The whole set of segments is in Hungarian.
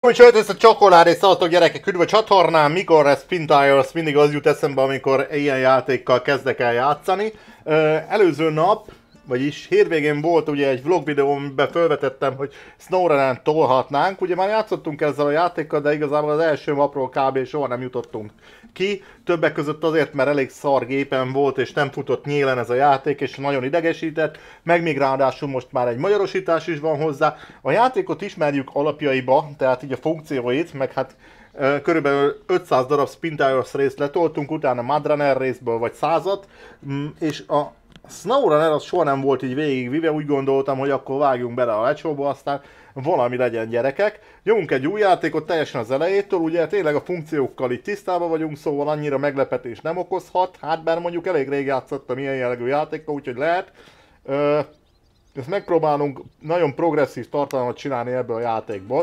Úgyhogy ezt a csokoládé, szavatok gyerekek, üdv a csatornán, mikor lesz Spintires, mindig az jut eszembe, amikor ilyen játékkal kezdek el játszani. Előző nap, vagyis hétvégén volt ugye egy vlog videó, amiben felvetettem, hogy SnowRunner-en tolhatnánk. Ugye már játszottunk ezzel a játékkal, de igazából az első mapról kb. Soha nem jutottunk ki. Többek között azért, mert elég szar gépen volt, és nem futott nyílen ez a játék, és nagyon idegesített. Meg még ráadásul most már egy magyarosítás is van hozzá. A játékot ismerjük alapjaiba, tehát így a funkcióit, meg hát körülbelül 500 darab Spintires részt letoltunk, utána Mudrunner részből vagy 100-at, és a SnowRunner az soha nem volt így végigvive, úgy gondoltam, hogy akkor vágjunk bele a lecsóba, aztán valami legyen gyerekek. Nyomunk egy új játékot teljesen az elejétől, ugye tényleg a funkciókkal itt tisztában vagyunk, szóval annyira meglepetés nem okozhat, hát bár mondjuk elég rég játszottam ilyen jellegű játékkal, úgyhogy lehet. Ezt megpróbálunk nagyon progresszív tartalmat csinálni ebből a játékból.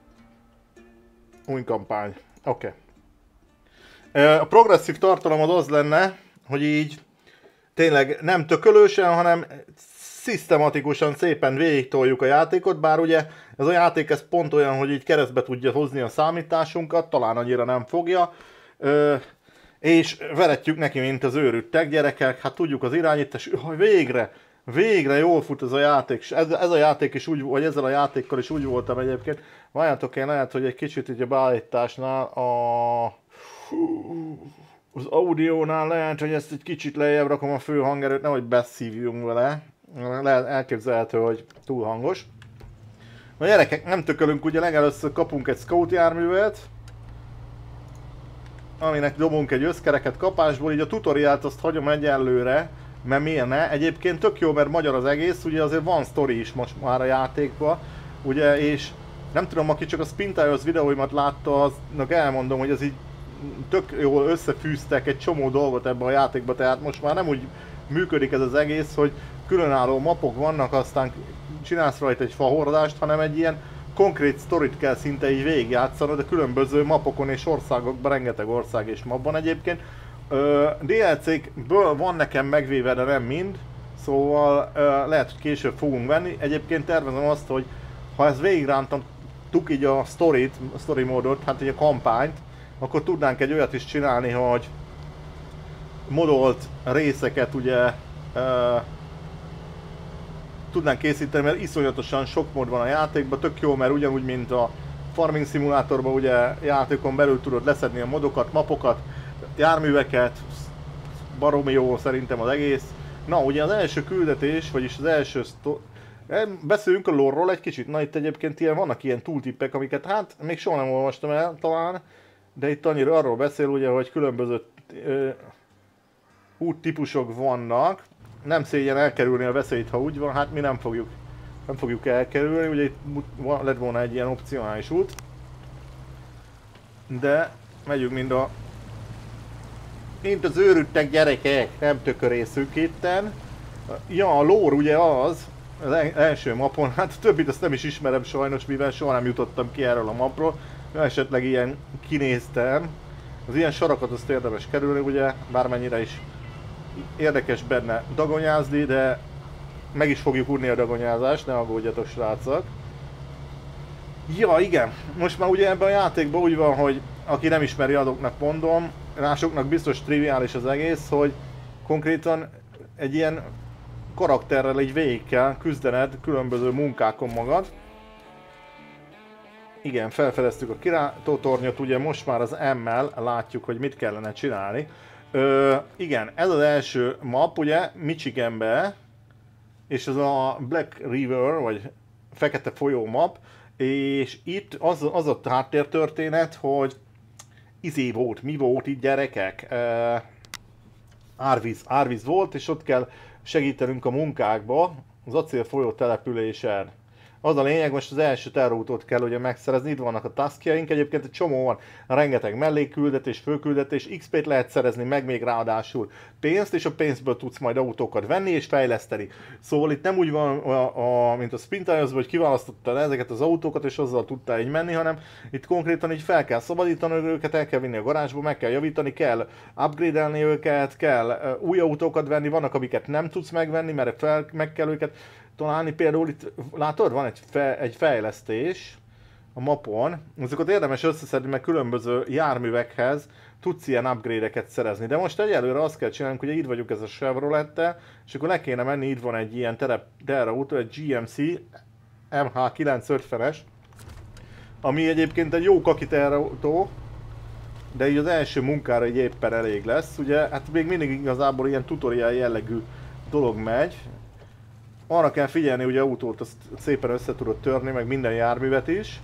Új kampány. Oké. A progresszív tartalom az lenne, hogy így tényleg nem tökölősen, hanem szisztematikusan szépen végigtoljuk a játékot, bár ugye ez a játék ez pont olyan, hogy így keresztbe tudja hozni a számításunkat, talán annyira nem fogja, és veretjük neki, mint az őrültek gyerekek, hát tudjuk az irányítás, hogy végre jól fut ez a játék, és ez a játék is úgy, vagy ezzel a játékkal is úgy voltam egyébként. Várjátok, én lehet, hogy egy kicsit így a beállításnál az audiónál lehet, hogy ezt egy kicsit lejjebb rakom a fő hangerőt, nehogy beszívjunk vele. Elképzelhető, hogy túl hangos. Na gyerekek, nem tökölünk, ugye legelőször kapunk egy scout járművet, aminek dobunk egy összkereket kapásból, így a tutoriált azt hagyom egyelőre, mert miért ne? Egyébként tök jó, mert magyar az egész, ugye azért van sztori is most már a játékban, ugye, és nem tudom, aki csak a Spintires videóimat látta, aznak elmondom, hogy ez így tök jól összefűztek egy csomó dolgot ebbe a játékba, tehát most már nem úgy működik ez az egész, hogy különálló mapok vannak, aztán csinálsz rajta egy fahordást, hanem egy ilyen konkrét sztorit kell szinte így végigjátszanod, de különböző mapokon és országokban, rengeteg ország és map van egyébként. DLC-kből van nekem megvéve, de nem mind, szóval lehet, hogy később fogunk venni. Egyébként tervezem azt, hogy ha ezt végigrántantuk így a story módot, hát így a kampányt, akkor tudnánk egy olyat is csinálni, hogy modolt részeket ugye tudnánk készíteni, mert iszonyatosan sok mód van a játékban, tök jó, mert ugyanúgy, mint a Farming Simulatorban ugye játékon belül tudod leszedni a modokat, mapokat, járműveket, baromi jó szerintem az egész. Na ugye az első küldetés, vagyis az első beszéljünk a lore-ról egy kicsit, na itt egyébként vannak ilyen tooltippek, amiket hát még soha nem olvastam el talán, de itt annyira arról beszél ugye, hogy különböző úttípusok vannak. Nem szégyen elkerülni a veszélyt, ha úgy van, hát mi nem fogjuk elkerülni, ugye itt lett volna egy ilyen opcionális út. De megyünk mint az őrültek gyerekek, nem tökörészünk itten. Ja, a lore ugye az első mapon, hát a többit azt nem is ismerem sajnos, mivel soha nem jutottam ki erről a mapról. Esetleg ilyen kinéztem. Az ilyen sarakat azt érdemes kerülni, ugye, bármennyire is érdekes benne dagonyázni, de meg is fogjuk unni a dagonyázást, ne aggódjatok srácok. Ja igen, most már ugye ebben a játékban úgy van, hogy aki nem ismeri, azoknak mondom, másoknak biztos triviális az egész, hogy konkrétan egy ilyen karakterrel így végig kell küzdened különböző munkákon magad. Igen, felfedeztük a királytornyot, ugye most már az M-mel látjuk, hogy mit kellene csinálni. Igen, ez az első map, ugye, Michiganbe, és ez a Black River, vagy Fekete folyó map, és itt az a háttértörténet, hogy mi volt itt gyerekek? Árvíz volt, és ott kell segítenünk a munkákba, az acélfolyó településen. Az a lényeg, most az első terrautót kell ugye megszerezni, itt vannak a taskjaink, egyébként egy csomó van, rengeteg mellékküldetés, főküldetés, XP-t lehet szerezni, meg még ráadásul pénzt, és a pénzből tudsz majd autókat venni és fejleszteni. Szóval itt nem úgy van, mint a Spintires-ben, hogy kiválasztottad ezeket az autókat, és azzal tudtál így menni, hanem itt konkrétan így fel kell szabadítani őket, el kell vinni a garázsba, meg kell javítani, kell upgrade-elni őket, kell új autókat venni, vannak amiket nem tudsz megvenni, mert meg kell őket találni. Például itt látod, van egy fejlesztés, a mapon, azokat érdemes összeszedni, mert különböző járművekhez tudsz ilyen upgrade-eket szerezni. De most egyelőre azt kell csinálnunk, hogy itt vagyunk ez a Chevrolettel, és akkor le kéne menni, itt van egy ilyen terrautó, egy GMC MH950-es, ami egyébként egy jó kaki terrautó, de így az első munkára így éppen elég lesz. Ugye, hát még mindig igazából ilyen tutorial jellegű dolog megy. Arra kell figyelni, hogy autót azt szépen össze tudod törni, meg minden járművet is.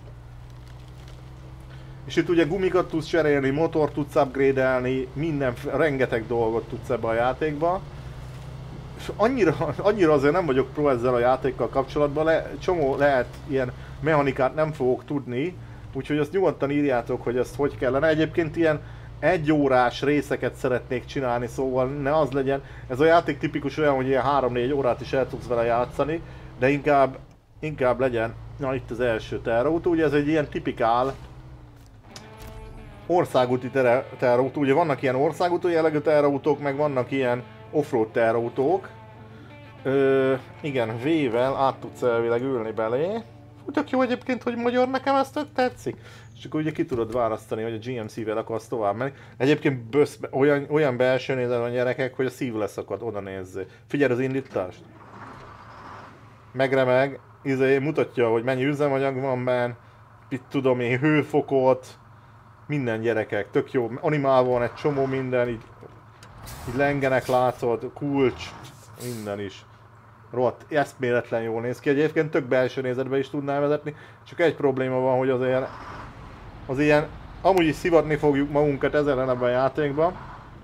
És itt ugye gumikat tudsz cserélni, motort tudsz upgrade-elni, rengeteg dolgot tudsz ebbe a játékba. És annyira azért nem vagyok pro ezzel a játékkal kapcsolatban, csomó lehet ilyen mechanikát nem fogok tudni, úgyhogy azt nyugodtan írjátok, hogy ezt hogy kellene. Egyébként ilyen egyórás részeket szeretnék csinálni, szóval ne az legyen, ez a játék tipikus olyan, hogy ilyen 3-4 órát is el tudsz vele játszani, de inkább legyen, na itt az első terrautó, ugye ez egy ilyen tipikál országúti terrautó, ugye vannak ilyen országúti jellegű terrautók, meg vannak ilyen offroad terrautók. Igen, V-vel át tudsz elvileg ülni belé. Tök jó egyébként, hogy magyar, nekem ezt tök tetszik. És akkor ugye ki tudod választani, hogy a GMC-vel akarsz tovább menni. Egyébként olyan belső nézet van gyerekek, hogy a szív leszakad, oda nézzé. Figyeld az indítást. Megremeg, mutatja, hogy mennyi üzemanyag van benne, itt tudom én, hőfokot, minden gyerekek, tök jó, animálva van egy csomó minden, így lengenek látod, kulcs, minden is. Rohadt, eszméletlen jól néz ki, egyébként tök belső nézetbe is tudnál vezetni, csak egy probléma van, hogy az ilyen, amúgy is szivatni fogjuk magunkat ebben a játékban.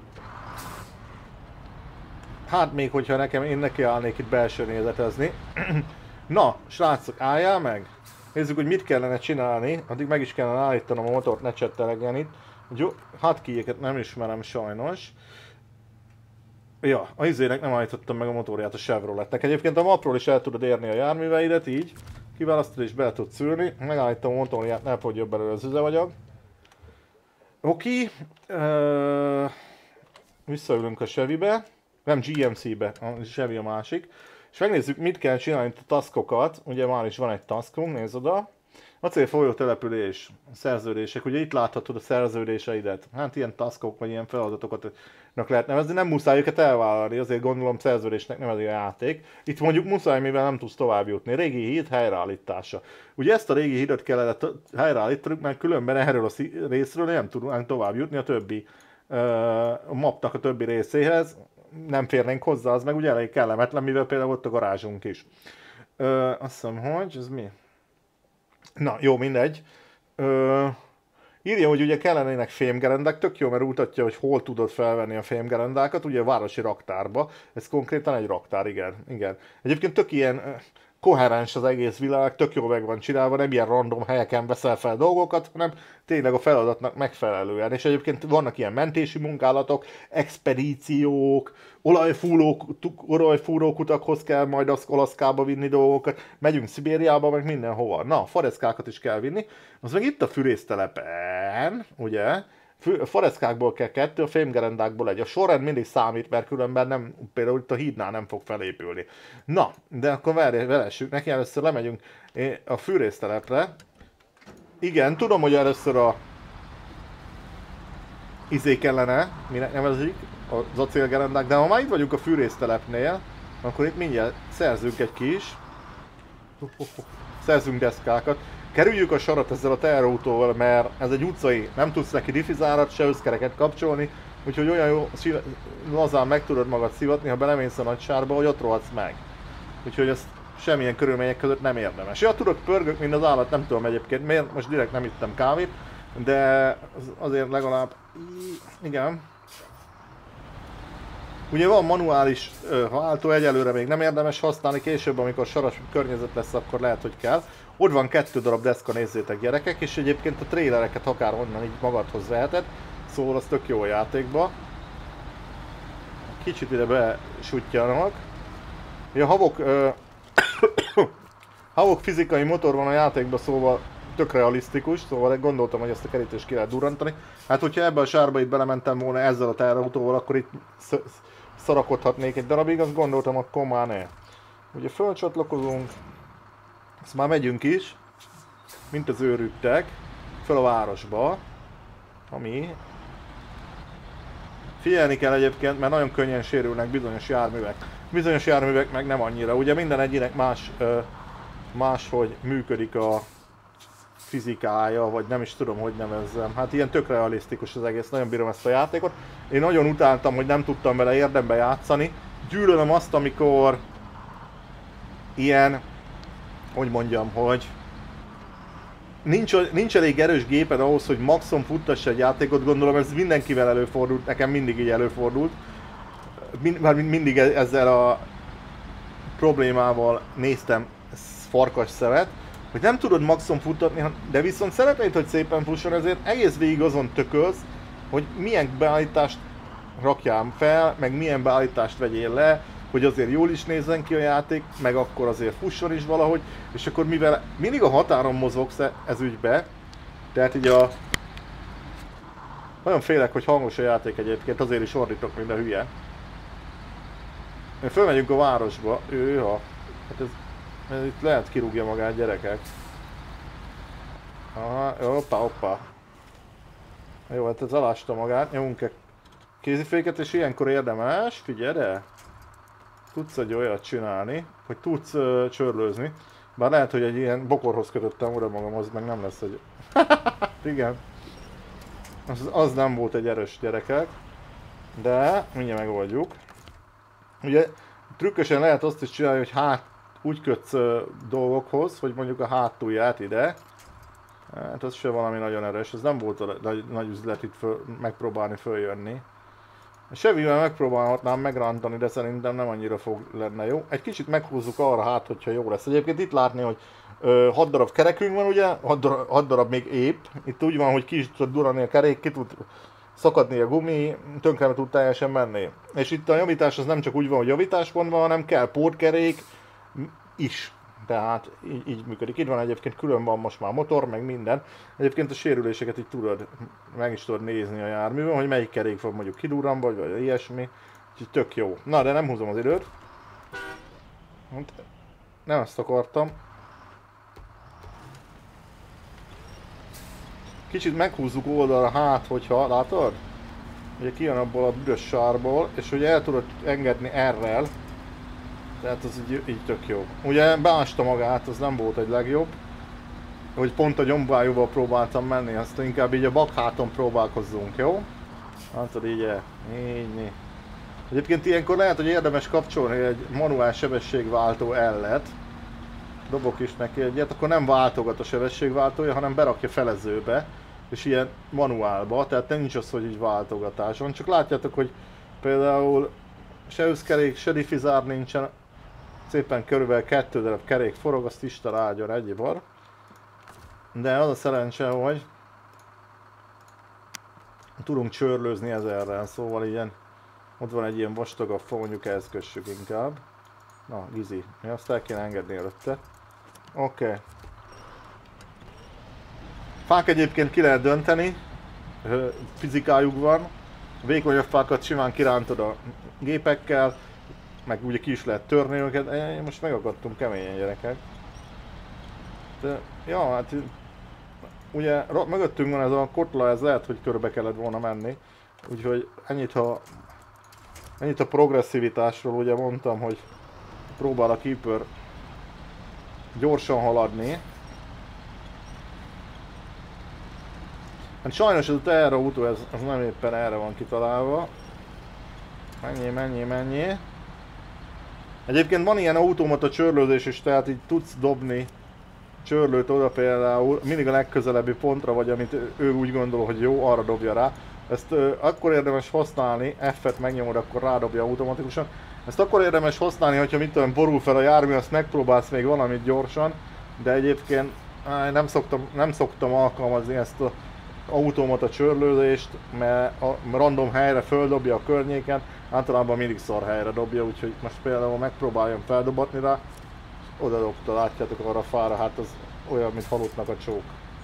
Hát még hogyha én neki állnék itt belső nézetezni. Na, srácok, álljál meg! Nézzük, hogy mit kellene csinálni, addig meg is kellene állítanom a motort, ne csettelegjen itt. Jó, hotkeyeket nem ismerem sajnos. Ja, a izének nem állítottam meg a motorját a Chevroletnek. Egyébként a mapról is el tudod érni a járműveidet, így. Kiválasztod és be tudsz ülni. Megállítom a motorját, ne fogyjon belőle az üzemanyag. Oké. Visszaülünk a Chevybe. Nem, GMC-be, a Chevy a másik. És megnézzük, mit kell csinálni itt a taskokat. Ugye már is van egy taskunk, nézd oda. Acélfolyó település, szerződések, ugye itt láthatod a szerződéseidet. Hát ilyen taskok vagy ilyen feladatokat lehet nevezni, nem muszáj őket elvállalni, azért gondolom szerződésnek nevezi a játék. Itt mondjuk muszáj, mivel nem tudsz tovább jutni. Régi híd helyreállítása. Ugye ezt a régi hídot kellett helyreállítanunk, mert különben erről a részről nem tudunk tovább jutni a többi a mapnak a többi részéhez. Nem férnénk hozzá, az meg ugye elég kellemetlen, mivel például ott a garázsunk is. Azt hiszem, hogy ez mi? Na, jó, mindegy. Írja, hogy ugye kellenének fémgerendák, tök jó, mert mutatja, hogy hol tudod felvenni a fémgerendákat, ugye a városi raktárba. Ez konkrétan egy raktár, igen. Egyébként tök ilyen koherens az egész világ, tök jó meg van csinálva, nem ilyen random helyeken veszel fel dolgokat, hanem tényleg a feladatnak megfelelően. És egyébként vannak ilyen mentési munkálatok, expedíciók, olajfúrókutakhoz kell majd Alaszkába vinni dolgokat, megyünk Szibériába, meg mindenhova. Na, fareszkákat is kell vinni. Az meg itt a fűrésztelepen, ugye, a fareszkákból kell 2, a fémgerendákból 1. A sorrend mindig számít, mert különben nem, például itt a hídnál nem fog felépülni. Na, de akkor velessük neki, először lemegyünk a fűrésztelepre. Igen, tudom, hogy először a kellene, minek nevezik, az acélgerendák, de ha már itt vagyunk a fűrésztelepnél, akkor itt mindjárt szerzünk egy kis, szerzünk deszkákat. Kerüljük a sarat ezzel a teherautóval, mert ez egy utcai, nem tudsz neki diffizárat, se összkereket kapcsolni, úgyhogy olyan jó, lazán meg tudod magad szivatni, ha belemész a nagy sárba, hogy ott rohadsz meg. Úgyhogy ezt semmilyen körülmények között nem érdemes. Ja, tudok, pörgök, mint az állat, nem tudom egyébként miért, most direkt nem ittem kávét, de azért legalább, igen. Ugye van manuális váltó, egyelőre még nem érdemes használni, később, amikor saras környezet lesz, akkor lehet, hogy kell. Ott van 2 darab deszka, nézzétek gyerekek, és egyébként a trélereket akárhonnan így magadhoz veheted, szóval az tök jó a játékba. Kicsit ide besújtjanak. A havok fizikai motor van a játékban, szóval tök realisztikus, szóval gondoltam, hogy ezt a kerítést ki lehet durrantani. Hát hogyha ebbe a sárba itt belementem volna ezzel a teherautóval, akkor itt szarakodhatnék egy darabig, azt gondoltam, akkor már ne. Ugye fölcsatlakozunk, ezt már megyünk is. mint az őrültek, fel a városba, ami... Figyelni kell egyébként, mert nagyon könnyen sérülnek bizonyos járművek. Bizonyos járművek meg nem annyira. Ugye minden egyének máshogy működik a fizikája, vagy nem is tudom, hogy nevezzem. Hát ilyen tök realisztikus az egész, nagyon bírom ezt a játékot. Én nagyon utáltam, hogy nem tudtam vele érdemben játszani. Gyűlölöm azt, amikor ilyen, hogy mondjam, hogy nincs elég erős géped ahhoz, hogy maximum futtass egy játékot, gondolom ez mindenkivel előfordult, nekem mindig így előfordult. Mindig ezzel a problémával néztem farkas szemet, hogy nem tudod maximum futtatni, de viszont szeretnéd, hogy szépen fusson, ezért egész végig azon tökölsz, hogy milyen beállítást rakjál fel, meg milyen beállítást vegyél le, hogy azért jól is nézzen ki a játék, meg akkor azért fusson is valahogy, és akkor mivel mindig a határon mozogsz ez ügybe, tehát így nagyon félek, hogy hangos a játék egyébként, azért is ordítok, mint a hülye. Fölmegyünk a városba, hát ez itt lehet kirúgja magát, gyerekek. Aha, hoppá. Jó, hát ez alásta magát, nyomunk-e kéziféket, és ilyenkor érdemes, figyelj de! Tudsz egy olyat csinálni, hogy tudsz csörlőzni. Bár lehet, hogy egy ilyen bokorhoz kötöttem oda magam, az meg nem lesz egy... Igen. Az nem volt egy erős, gyerekek. De mindjárt megoldjuk. Ugye trükkösen lehet azt is csinálni, hogy úgy kötsz dolgokhoz, hogy mondjuk a hátulját ide. Hát az se valami nagyon erős, ez nem volt a nagy üzlet itt megpróbálni följönni. Sevivel megpróbálhatnám megrantani, de szerintem nem annyira lenne jó. Egy kicsit meghúzzuk arra hogyha jó lesz. Egyébként itt látni, hogy 6 darab kerekünk van ugye, 6 darab még épp. Itt úgy van, hogy ki is tud durrani a kerék, ki tud szakadni a gumi, tönkre tud teljesen menni. És itt a javítás az nem csak úgy van, hogy javításpont van, hanem kell pótkerék is. Tehát így működik. Itt van egyébként, külön van most már motor, meg minden. Egyébként a sérüléseket így meg is tudod nézni a járművön, hogy melyik kerék van mondjuk kidurranva, vagy ilyesmi. Úgyhogy tök jó. Na, de nem húzom az időt. Nem ezt akartam. Kicsit meghúzzuk oldalra hogyha, látod? Ugye kijön abból a büdös sárból, és ugye el tudod engedni R-rel. Tehát az így tök jó. Ugye beásta magát, az nem volt egy legjobb. Hogy pont a gyombájúval próbáltam menni, azt inkább így a bakháton próbálkozzunk, jó? Látod így. Egyébként ilyenkor lehet, hogy érdemes kapcsolni egy manuál sebességváltó ellet. Dobok is neki egyet, akkor nem váltogat a sebességváltója, hanem berakja felezőbe. És ilyen manuálba, tehát nincs az, hogy így váltogatás van. Csak látjátok, hogy például se összkerék, se diffizár nincsen. Szépen körülbelül 2 darab kerék forog, azt Isten áldjon egyibar. De az a szerencse, hogy tudunk csörlőzni ezerrel, szóval ilyen, ott van egy ilyen vastagabb fa, mondjuk ehhez kössük inkább. Na, Gizi, azt el kéne engedni előtte. Oké. Fák egyébként ki lehet dönteni, fizikájuk van. Vékonyabb fákat simán kirántod a gépekkel, meg ugye ki is lehet törni őket. Én most megakadtunk keményen, gyerekek. De, ja, hát ugye mögöttünk van ez a kotla, ez lehet, hogy körbe kellett volna menni. Úgyhogy ennyit a progresszivitásról, ugye mondtam, hogy próbál a Keeper gyorsan haladni. Hát sajnos ez a teherautó, ez nem éppen erre van kitalálva. Mennyi. Egyébként van ilyen automata csörlőzés is, tehát így tudsz dobni csörlőt oda például, mindig a legközelebbi pontra, vagy amit ő úgy gondol, hogy jó, arra dobja rá. Ezt akkor érdemes használni, F-et megnyomod, akkor rádobja automatikusan. Ezt akkor érdemes használni, hogyha mit tudom, borul fel a jármű, azt megpróbálsz még valamit gyorsan, de egyébként nem szoktam alkalmazni ezt az automata csörlőzést, mert a random helyre földobja a környéken, általában mindig szar helyre dobja, úgyhogy most például megpróbáljam feldobatni rá, oda dobta, látjátok arra a fára, hát az olyan, mint halottnak a csók.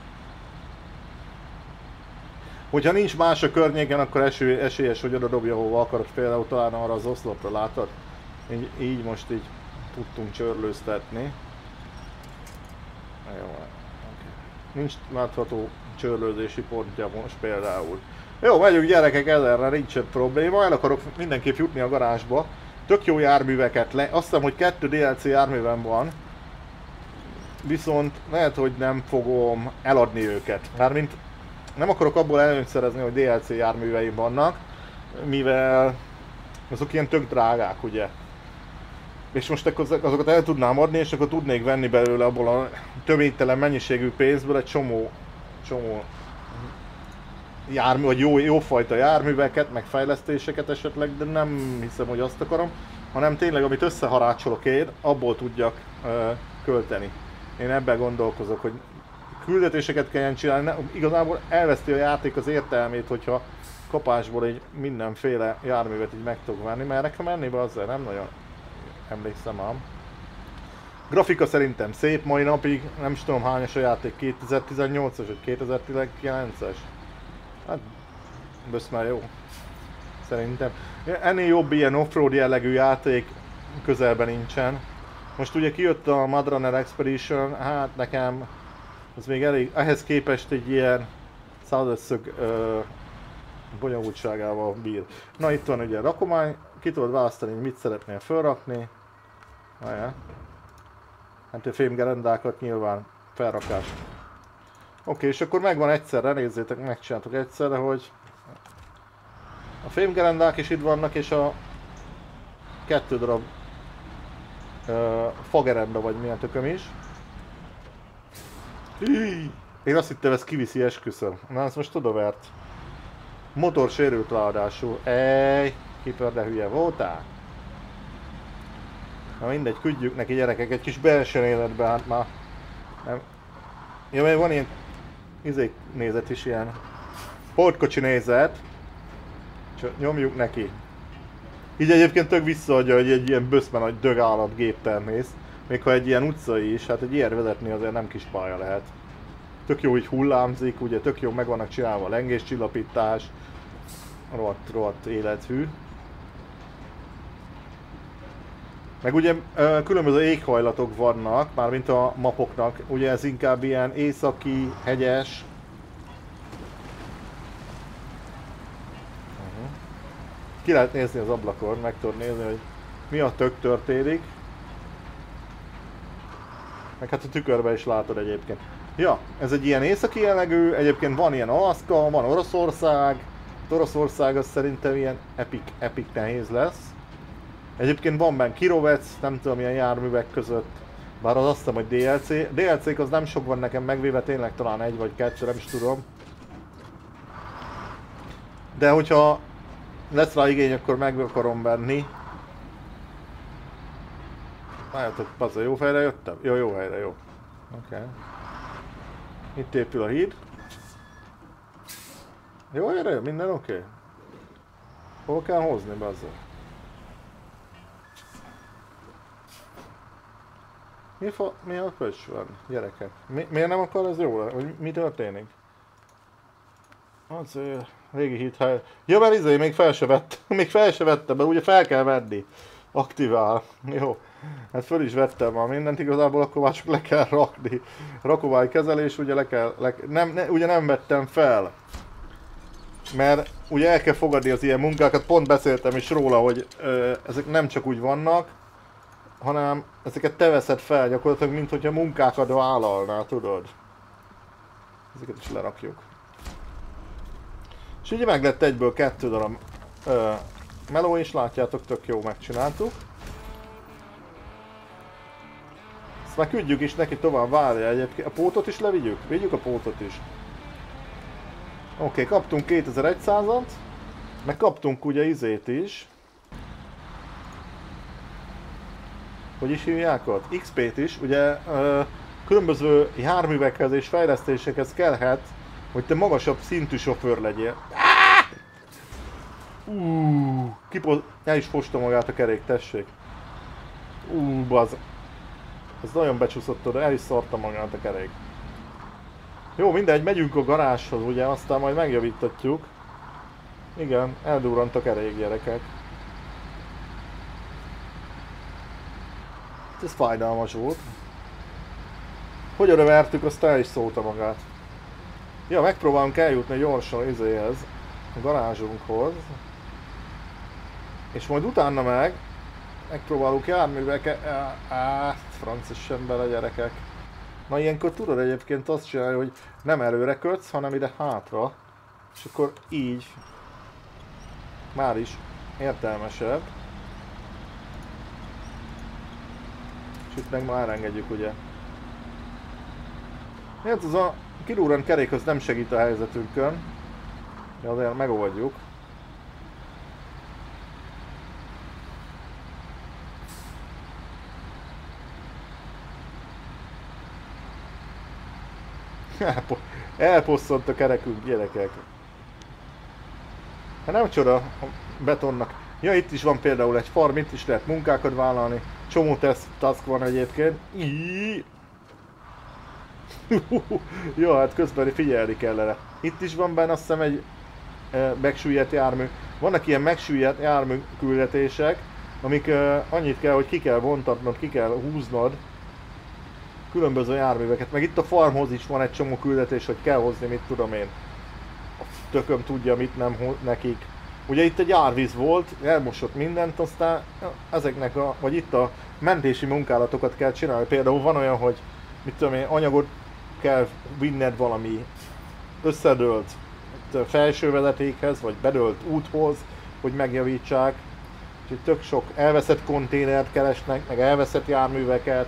Hogyha nincs más a környéken, akkor esélyes, hogy oda dobja, hova akarod, például talán arra az oszlopra, látod? Így most így tudtunk csörlőztetni. Jó, okay. nincs látható csörlőzési pontja most például. Jó, megyünk gyerekek, ezerre nincsen probléma, el akarok mindenképp jutni a garázsba. Tök jó járműveket azt hiszem, hogy 2 DLC járművem van. Viszont lehet, hogy nem fogom eladni őket. Mármint nem akarok abból előnyt szerezni, hogy DLC járműveim vannak, mivel azok ilyen tök drágák, ugye. És most azokat el tudnám adni, és akkor tudnék venni belőle abból a töménytelen mennyiségű pénzből egy csomó jármű, vagy jó fajta járműveket, meg fejlesztéseket esetleg, de nem hiszem, hogy azt akarom, hanem tényleg, amit összeharácsolok én, abból tudjak költeni. Én ebben gondolkozok, hogy küldetéseket kelljen csinálni, igazából elveszti a játék az értelmét, hogyha kapásból egy mindenféle járművet így meg tudok venni, mert nekem menni be azzal nem nagyon emlékszem ám. Grafika szerintem szép mai napig, nem is tudom hányas a játék, 2018-as vagy 2019-es? Hát, bősz már jó. Szerintem. Ennél jobb ilyen offroad jellegű játék közelben nincsen. Most ugye kijött a Mud Runner Expedition, hát nekem ez még elég, ehhez képest egy ilyen százösszög bonyolultságával bír. Na itt van ugye a rakomány, ki tudod választani, hogy mit szeretnél felrakni. Hát a fémgerendákat nyilván felrakás. Oké, és akkor megvan egyszerre, nézzétek, megcsináltuk egyszerre, hogy a fémgerendák is itt vannak, és a 2 darab fagerenda, vagy milyen tököm is. Én azt hittem, ez kiviszi, esküszöm. Na, ezt most odavert. Motor sérült ráadásul. Kiper, de hülye voltál? Na mindegy, küldjük neki gyerekek egy kis belső nézetbe, hát már nem. Ja, mert van ilyen nézet is, ilyen portkocsi nézet. Csak nyomjuk neki. Így egyébként tök visszaadja, hogy egy ilyen böszme nagy dögállat géppel mész. Még ha egy ilyen utcai is, hát egy ilyen vezetni azért nem kis pálya lehet. Tök jó, így hullámzik, ugye tök jó meg vannak csinálva a lengéscsillapítás. Rohadt élethű. Meg ugye különböző éghajlatok vannak, mármint a mapoknak, ugye ez inkább ilyen északi, hegyes. Ki lehet nézni az ablakon, meg tudod nézni, hogy mi a tök történik. Meg hát a tükörben is látod egyébként. Ja, ez egy ilyen északi jellegű, egyébként van ilyen Alaszka, van Oroszország. Oroszország az szerintem ilyen epic nehéz lesz. Egyébként van benne Kirovec, nem tudom milyen járművek között. Bár az azt hiszem, hogy DLC. DLC-k az nem sok van nekem megvéve, tényleg talán 1 vagy 2, nem is tudom. De hogyha lesz rá igény, akkor meg akarom venni. Várjátok, pazza, jó helyre jöttem? Jó helyre, jó. Oké. Itt épül a híd. Jó helyre jön, minden oké? Hol kell hozni, bazza? Mi a pöcs van, gyerekek? Miért nem akar ez jól? Mi történik? Az régi hídhely. Ja, mert még fel se vettem, mert ugye fel kell venni. Aktivál. Jó. Hát föl is vettem már mindent, igazából akkor már csak le kell rakni. Rakomálykezelés, ugye ugye nem vettem fel. Mert ugye el kell fogadni az ilyen munkákat, pont beszéltem is róla, hogy ezek nem csak úgy vannak, hanem ezeket te veszed fel gyakorlatilag, mint hogyha munkákat vállalnál, tudod. Ezeket is lerakjuk. És ugye meg lett egyből 2 darab meló is, látjátok, tök jó megcsináltuk. Ezt már küldjük is neki tovább, várja egyébként. A pótot is levigyük? Vigyük a pótot is. Oké, kaptunk 2100-at, meg kaptunk ugye izét is. Hogy is hívják ott? XP-t is, ugye különböző járművekhez és fejlesztésekhez kellhet, hogy te magasabb szintű sofőr legyél. El is fosta magát a kerék, tessék. Bazd. Ez nagyon becsúszott oda, el is szarta magát a kerék. Jó, mindegy, megyünk a garázshoz, ugye, aztán majd megjavítatjuk. Igen, eldurrant a kerék, gyerekek. Ez fájdalmas volt. Hogy oda vertük, azt el is szólta magát. Ja, megpróbálunk eljutni gyorsan izéhez, a garázsunkhoz. És majd utána megpróbálunk járműveket... francis ember gyerekek. Na ilyenkor tudod egyébként azt csinálni, hogy nem előre kötsz, hanem ide hátra. És akkor így már is értelmesebb. És itt meg már engedjük, ugye. Hát az a kirúrant kerék az nem segít a helyzetünkön. De azért megoldjuk. Elposszant a kerekünk, gyerekek. Hát nem csoda a betonnak. Ja, itt is van például egy farm, itt is lehet munkákat vállalni. Csomó task van egyébként. Jó, hát közben figyelni kell erre. Itt is van benne azt hiszem egy megsüllyedt jármű. Vannak ilyen megsüllyedt jármű küldetések, amik annyit kell, hogy ki kell vontatnod, ki kell húznod különböző járműveket. Meg itt a farmhoz is van egy csomó küldetés, hogy kell hozni, mit tudom én. A tököm tudja, mit nem nekik. Ugye itt egy árvíz volt, elmosott mindent, aztán ezeknek vagy itt a mentési munkálatokat kell csinálni. Például van olyan, hogy mit tudom én, anyagot kell vinned valami összedőlt felső vezetékhez, vagy bedőlt úthoz, hogy megjavítsák. Úgyhogy tök sok elveszett konténert keresnek, meg elveszett járműveket.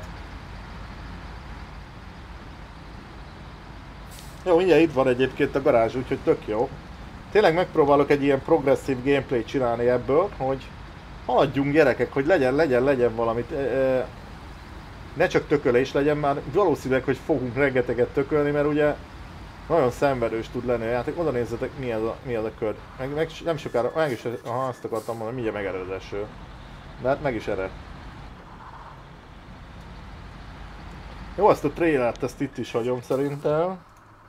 Jó, mindjárt itt van egyébként a garázs, úgyhogy tök jó. Tényleg megpróbálok egy ilyen progresszív gameplay csinálni ebből, hogy haladjunk gyerekek, hogy legyen valamit. Ne csak tökölés legyen, már valószínűleg, hogy fogunk rengeteget tökölni, mert ugye nagyon szenvedős tud lenni a játék. Oda nézzetek, mi az a kör. Meg nem sokára, meg is, azt akartam mondani, mindjárt megered az eső. De hát meg is ered. Jó, azt a trailert, ezt itt is hagyom szerintem.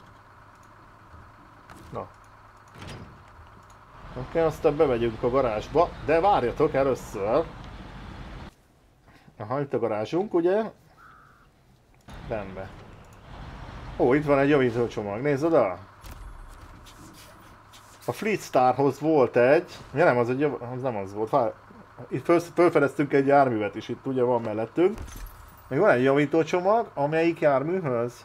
Na. Oké, aztán bemegyünk a garázsba, de várjatok először. Aha, itt a garázsunk, ugye? Rendben. Ó, itt van egy javítócsomag, nézd oda! A Fleet Starhoz volt egy... Ja nem, az nem az volt. Itt felfedeztünk egy járművet is, itt ugye van mellettünk. Még van egy javítócsomag, amelyik járműhöz?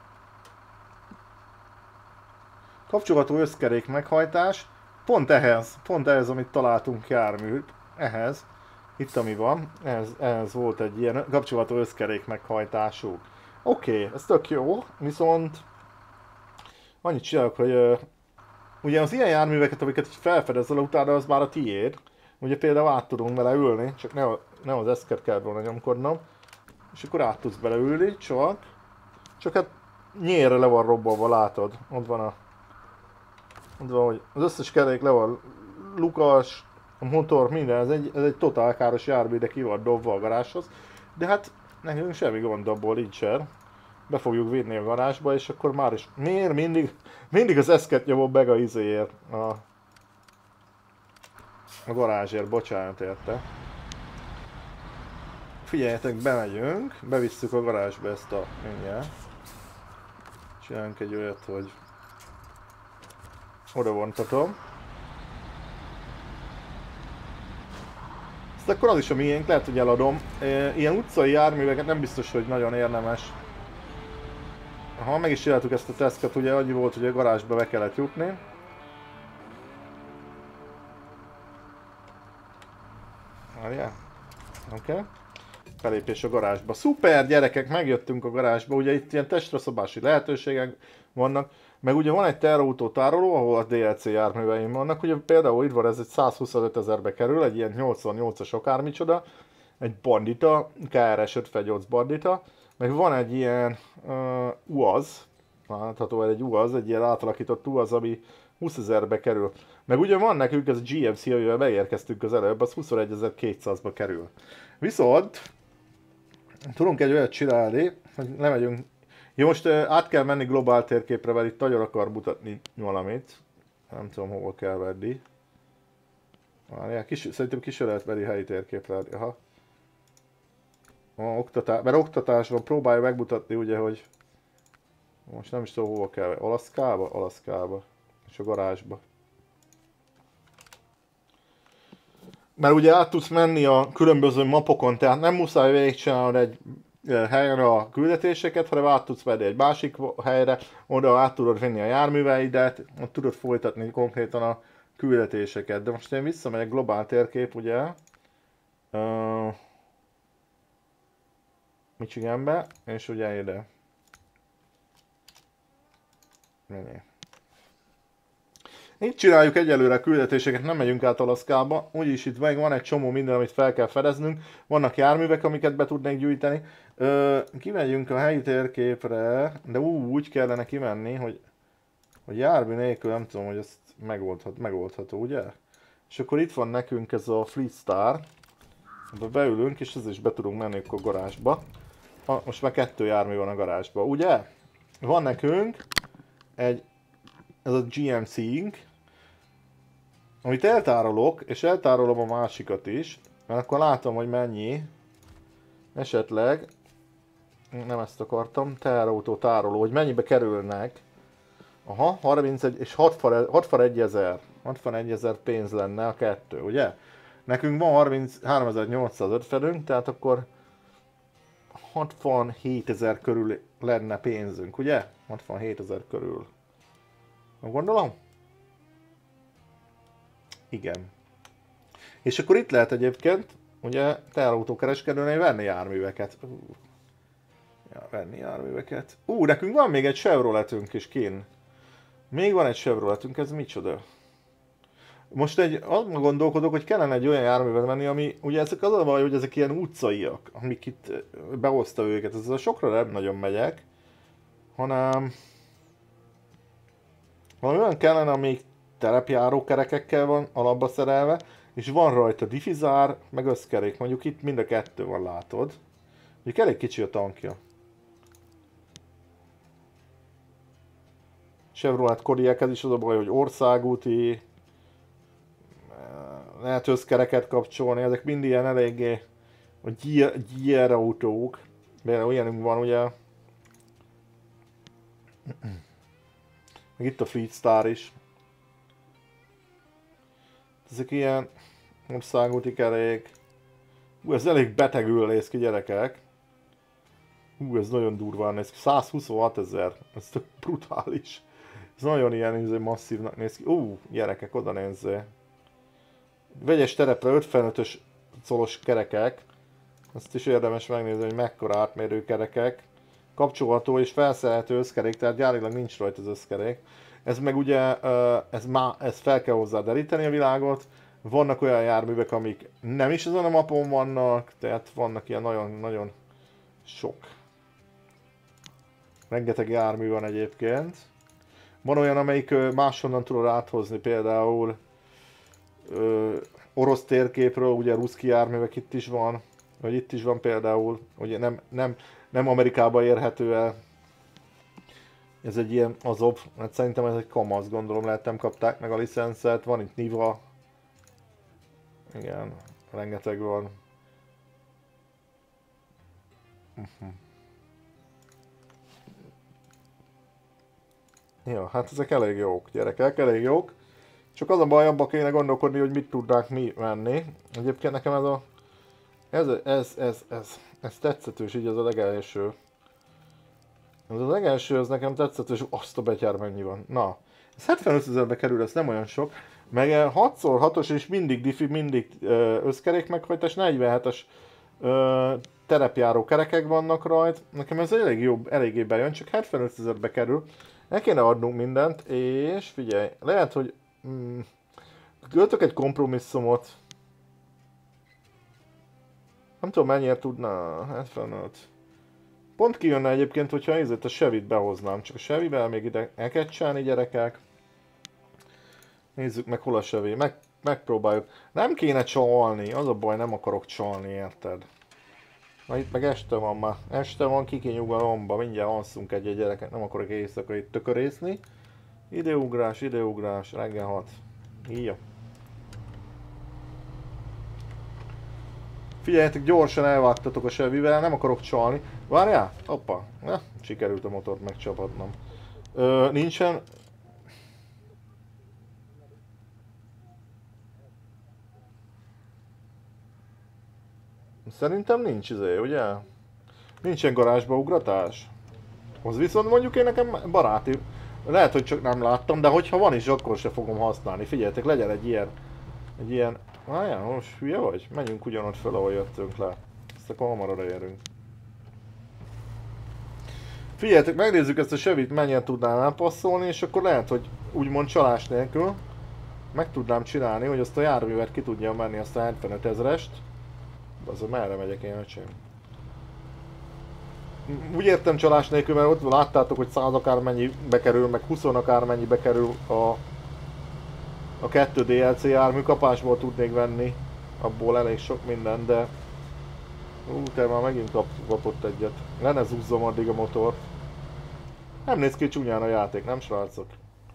Kapcsolható összkerék meghajtás. Pont ehhez, amit találtunk járműt. Ehhez. Itt ami van, ehhez volt egy ilyen kapcsolható összkerék meghajtású. Oké, ez tök jó, viszont annyit csinálok, hogy ugye az ilyen járműveket, amiket felfedezel, utána az már a tiéd. Ugye például át tudunk vele ülni, csak nem az eszket kell volna nyomkodnom. És akkor át tudsz bele ülni, csak hát nyérre le van robbanva, látod. Ott van, hogy az összes kerék le van lukas, a motor, minden, ez egy totál káros jármű, de ki van dobva a garázshoz. De hát nekünk semmi gond abból nincsen. Be fogjuk vinni a garázsba, és akkor már is... Miért mindig az eszket nyomom meg a izéért, a garázsért, bocsánat érte. Figyeljetek, bemegyünk, bevisszük a garázsba ezt a... mindjárt. Csinálunk egy olyat, hogy... oda vontatom. Ezt akkor az is a miénk, lehet, hogy eladom. Ilyen utcai járműveket nem biztos, hogy nagyon érdemes. Ha meg is csináltuk ezt a tesztet, ugye annyi volt, hogy a garázsba be kellett jutni. Várjál. Oké. Felépés a garázsba. Szuper gyerekek, megjöttünk a garázsba. Ugye itt ilyen testre szabási lehetőségek vannak. Meg ugye van egy terrautó tároló, ahol a DLC járműveim vannak. Ugye például itt van, ez egy 125 000-be kerül, egy ilyen 88-as akármicsoda. Egy bandita, KRS 58 bandita. Meg van egy ilyen UAZ, látható egy UAZ, egy ilyen átalakított UAZ, ami 20 000-be kerül. Meg ugye van nekünk ez a GMC, amivel beérkeztünk az előbb, az 21.200-ba kerül. Viszont tudunk egy olyat csinálni, hogy lemegyünk. Jó, most át kell menni globál térképre, mert itt nagyon akar mutatni valamit. Nem tudom, hova kell venni. Szerintem ki se lehet venni helyi térképre. Aha. Mert oktatásban próbálja megmutatni, ugye, hogy Most nem is tudom hova kell. Alaszkába? Alaszkába. És a garázsba. Mert ugye át tudsz menni a különböző mapokon, tehát nem muszáj végigcsinálnod egy helyre a küldetéseket, hanem át tudsz menni egy másik helyre, oda át tudod vinni a járműveidet, ott tudod folytatni konkrétan a küldetéseket. De most én visszamegyek globál térkép, ugye? Michiganbe, és ugye ide. Mennyi? Így csináljuk egyelőre a küldetéseket, nem megyünk át Alaszkába, úgyis itt van egy csomó minden, amit fel kell fedeznünk, vannak járművek, amiket be tudnék gyűjteni. Kimegyünk a helyi térképre, de úgy kellene kimenni, hogy jármű nélkül nem tudom, hogy ezt megoldható, ugye? És akkor itt van nekünk ez a Fleet Star, ebbe beülünk, és ez is be tudunk menni a garázsba. Most már 2 jármű van a garázsba, ugye? Van nekünk ez a GMC-ink, amit eltárolok, és eltárolom a másikat is, mert akkor látom, hogy mennyi. Esetleg, nem ezt akartam, teherautó tároló, hogy mennyibe kerülnek. Aha, 31 és 61 ezer. 61 ezer pénz lenne a 2, ugye? Nekünk van 33.850-ünk, tehát akkor 67 ezer körül lenne pénzünk, ugye? 67 ezer körül. Gondolom? Igen. És akkor itt lehet egyébként, ugye, teherautókereskedőnél venni járműveket. Ja, venni járműveket. Nekünk van még egy Chevroletünk is kint. Még van egy Chevroletünk, ez micsoda? Most azon gondolkodok, hogy kellene egy olyan járművet venni, ami, ugye ezek az a baj, hogy ezek ilyen utcaiak, amik itt behozta őket. Ezzel sokra nem nagyon megyek, hanem valami olyan kellene, amik terepjáró kerekekkel van alapba szerelve, és van rajta diffizár, meg összkerék. Mondjuk itt mind a 2 van, látod. Mondjuk elég kicsi a tankja. Chevrolet Kodiaq, ez is az a baj, hogy országúti, lehet összkereket kapcsolni, ezek mind ilyen eléggé a GR autók. Például ilyenünk van, ugye. Meg itt a Fleet Star is. Ezek ilyen országúti kerék. Ez elég betegül néz ki, gyerekek. Ez nagyon durván néz ki. 126 ezer. Ez tök brutális. Ez nagyon ilyen masszívnak néz ki. Gyerekek, oda nézzé. Vegyes terepre 55-ös colos kerekek. Ezt is érdemes megnézni, hogy mekkora átmérő kerekek. Kapcsolható és felszerelhető összkerék, tehát gyárilag nincs rajta az összkerék. Ez meg ugye, ez fel kell hozzá deríteni a világot. Vannak olyan járművek, amik nem is ezen a mapon vannak, tehát vannak ilyen nagyon-nagyon sok. Rengeteg jármű van egyébként. Van olyan, amelyik máshonnan tudod áthozni, például orosz térképről, ugye ruszki járművek itt is van, vagy itt is van például, ugye nem Amerikába érhető el. Ez egy ilyen Azov, hát szerintem ez egy Kamaz, gondolom, lehet nem kapták meg a licenszet, van itt Niva. Igen, rengeteg van. Ja, hát ezek elég jók, gyerekek, elég jók. Csak az a baj, abba kéne gondolkodni, hogy mit tudnánk mi venni. Egyébként nekem ez tetszetős, így ez a legelső. Ez a legelső, ez nekem tetszetős, azt a betyár mennyi van. Na, ez 75 ezerbe kerül, ez nem olyan sok. Meg 6x6-os és mindig diffi, mindig összkerék meghajtás, 47-es terepjáró kerekek vannak rajta. Nekem ez elég jobb, eléggé bejön, csak 75 ezerbe kerül. El kéne adnunk mindent, és figyelj, lehet, hogy költök egy kompromisszumot. Nem tudom, mennyire tudna, 75. Pont kijönne egyébként, hogyha a Chevy-t behoznám, csak a Chevy-vel még ide elkecselni, gyerekek. Nézzük meg, hol a Chevy. Megpróbáljuk. Nem kéne csalni, az a baj, nem akarok csalni, érted? Na itt meg este van már. Este van, ki nyugalomba, mindjárt alszunk egy gyerekek, nem akarok éjszaka itt tökörészni. Ideugrás, reggel 6. Jó. Figyeljetek, gyorsan elvágtatok a Chevy-vel, nem akarok csalni. Várjál? Hoppa. sikerült a motort megcsapatnom. Nincsen... Szerintem nincs ugye? Nincsen garázsba ugratás. Az viszont mondjuk én nekem baráti. Lehet, hogy csak nem láttam, de hogyha van is, akkor se fogom használni. Figyeljetek, legyen egy ilyen... Várjál, most hülye vagy? Menjünk ugyanott fel, ahol jöttünk le. Ezt akkor hamar odaérünk. Figyeljetek, megnézzük ezt a Chevy-t, mennyien tudnám elpasszolni, és akkor lehet, hogy úgymond csalás nélkül meg tudnám csinálni, hogy azt a járművet ki tudja menni, azt a 75 000-est. Azon merre megyek én, öcsém? Úgy értem csalás nélkül, mert ott láttátok, hogy 100 akármennyi bekerül, meg 20 akármennyi bekerül a 2 DLC jármű. Kapásból tudnék venni abból elég sok minden, de... te már megint kapott egyet. Le ne zúzzom addig a motor. Nem néz ki csúnyán a játék, nem srácok?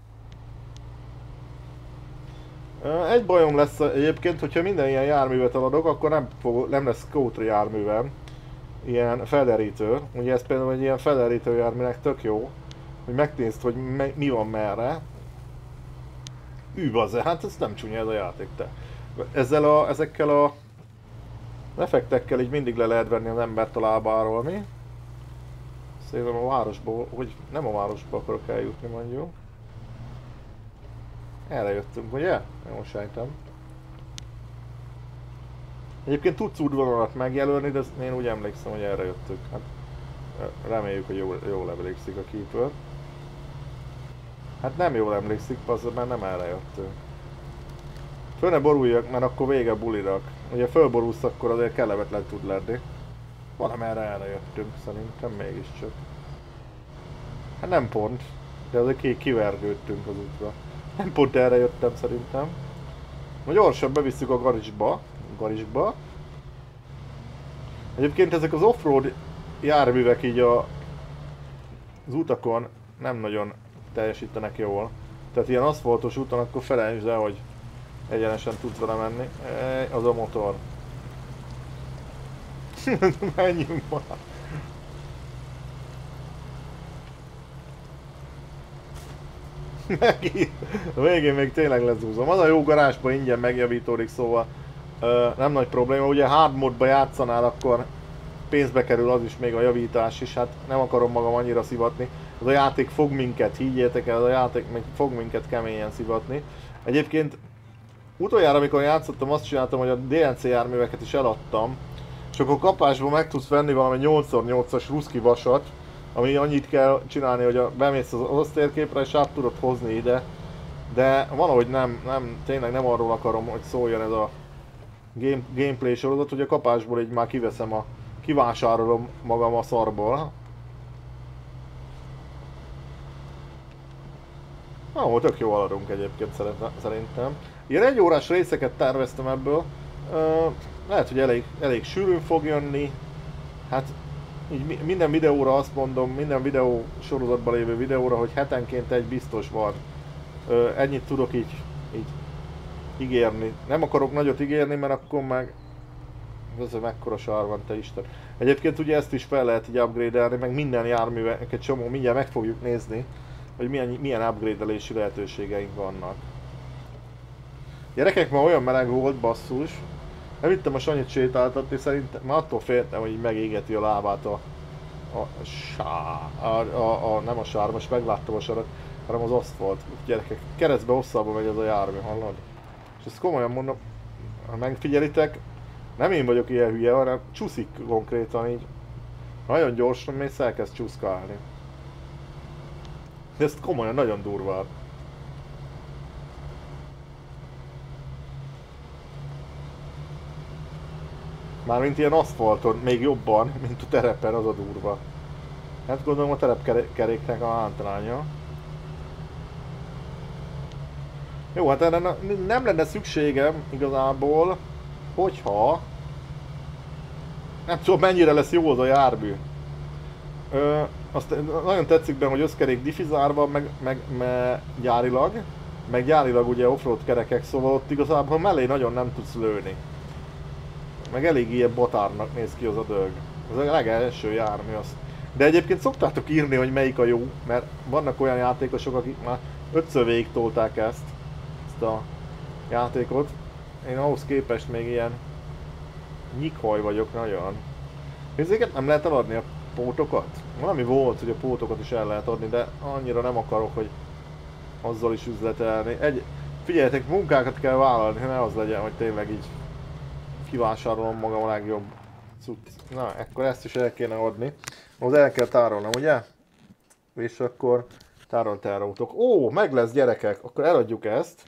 Egy bajom lesz egyébként, hogyha minden ilyen járművet eladok, akkor nem lesz Scout járművem. Ilyen felderítő. Ugye ez például egy ilyen felderítő járműnek tök jó, hogy megnézd, hogy mi van merre. Bazze, hát ez nem csúnya ez a játék, te. Ezekkel a effektekkel így mindig le lehet venni az embert a lábáról, mi? Szerintem a városba, hogy nem a városba akarok eljutni mondjuk. Erre jöttünk, ugye? Jól sejtem. Egyébként tudsz útvonalat megjelölni, de én úgy emlékszem, hogy erre jöttünk. Hát, reméljük, hogy jól emlékszik a Keeper. Hát nem jól emlékszik, mert nem erre jöttünk. Föl ne boruljak, mert akkor vége bulirak. Ugye fölborulsz, akkor azért kellemetlen tud lenni. Valamerre erre jöttünk, szerintem mégiscsak. Hát nem pont, de azért kivergődtünk az útra. Nem pont erre jöttem szerintem. Na gyorsan bevisszük a garisba. Egyébként ezek az offroad járművek így az utakon nem nagyon teljesítenek jól. Tehát ilyen aszfaltos úton akkor felejtsd el, hogy egyenesen tudsz vele menni. Az a motor. Menjünk már! Megint! A végén még tényleg lezúzom. Az a jó garázsba ingyen megjavítódik, szóval nem nagy probléma. Ugye hard modba játszanál, akkor pénzbe kerül az is, még a javítás is. Hát nem akarom magam annyira szivatni. Ez a játék fog minket, higgyétek el, ez a játék még fog minket keményen szivatni. Egyébként utoljára, amikor játszottam, azt csináltam, hogy a DLC járműveket is eladtam. És akkor kapásból meg tudsz venni valami 8x8-as ruszki vasat, ami annyit kell csinálni, hogy bemész az osztérképre és át tudod hozni ide. De valahogy tényleg nem arról akarom, hogy szóljon ez a gameplay sorozat, hogy a kapásból így már kivásárolom magam a szarból. Tök jó aladunk egyébként szerintem. Ilyen 1 órás részeket terveztem ebből. Lehet, hogy elég sűrűn fog jönni. Hát így minden videóra azt mondom, minden videó sorozatban lévő videóra, hogy hetenként egy biztos van. Ennyit tudok így ígérni. Nem akarok nagyot ígérni, mert akkor meg... Ez mekkora sár van, te Isten. Egyébként ugye ezt is fel lehet így upgrade-elni, meg minden járművek egy csomó, mindjárt meg fogjuk nézni, hogy milyen upgrade-elési lehetőségeink vannak. Gyerekek, ma olyan meleg volt, basszus. Nem vittem a Sanyit sétáltatni, szerintem már attól féltem, hogy így megégeti a lábát nem a sár, most megláttam a sarat, hanem az aszfalt. Gyerekek, keresztbe hosszabban megy ez a jármű, hallod? És ezt komolyan mondom, ha megfigyelitek, nem én vagyok ilyen hülye, hanem csúszik konkrétan így. Nagyon gyorsan mész, elkezd csúszkálni. Ezt komolyan nagyon durván. Mármint ilyen aszfalton, még jobban, mint a terepen, az a durva. Hát gondolom a terepkeréknek a hátránya. Jó, hát erre nem lenne szükségem igazából, hogyha... Nem tudom mennyire lesz jó az a jármű. Azt nagyon tetszik benne, hogy összkerék diffizárva, meg gyárilag. Meg gyárilag ugye offroad kerekek, szóval ott igazából mellé nagyon nem tudsz lőni. Meg elég ilyen botárnak néz ki az a dög. Ez a legelső jármű az. De egyébként szoktátok írni, hogy melyik a jó, mert vannak olyan játékosok, akik már 5-ször végig tolták ezt a játékot. Én ahhoz képest még ilyen nyikhaj vagyok nagyon. Ezeket nem lehet eladni a pótokat? Valami volt, hogy a pótokat is el lehet adni, de annyira nem akarok, hogy azzal is üzletelni. Figyeljetek, munkákat kell vállalni, ne az legyen, hogy tényleg így kivásárolom magam a legjobb cucc. Na, akkor ezt is el kéne adni. Az el kell tárolnom, ugye? És akkor tárolt elrautok. Ó, meg lesz gyerekek, akkor eladjuk ezt.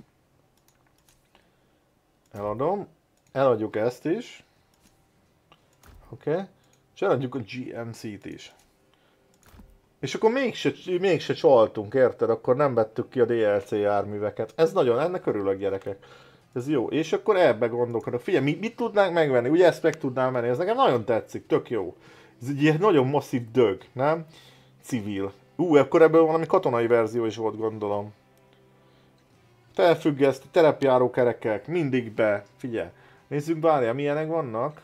Eladom. Eladjuk ezt is. Oké. Okay. És eladjuk a GMC-t is. És akkor mégse csaltunk, érted? Akkor nem vettük ki a DLC járműveket. Ez nagyon, ennek örülök, gyerekek. Ez jó. És akkor ebbe gondolkodok. Figyelj, mit tudnánk megvenni? Ugye ezt meg tudnám venni? Ez nekem nagyon tetszik, tök jó. Ez egy ilyen nagyon masszív dög, nem? Civil. Akkor ebből valami katonai verzió is volt, gondolom. Felfüggeszt, terepjáró kerekek, mindig be. Figyelj. Nézzük, várjál, milyenek vannak?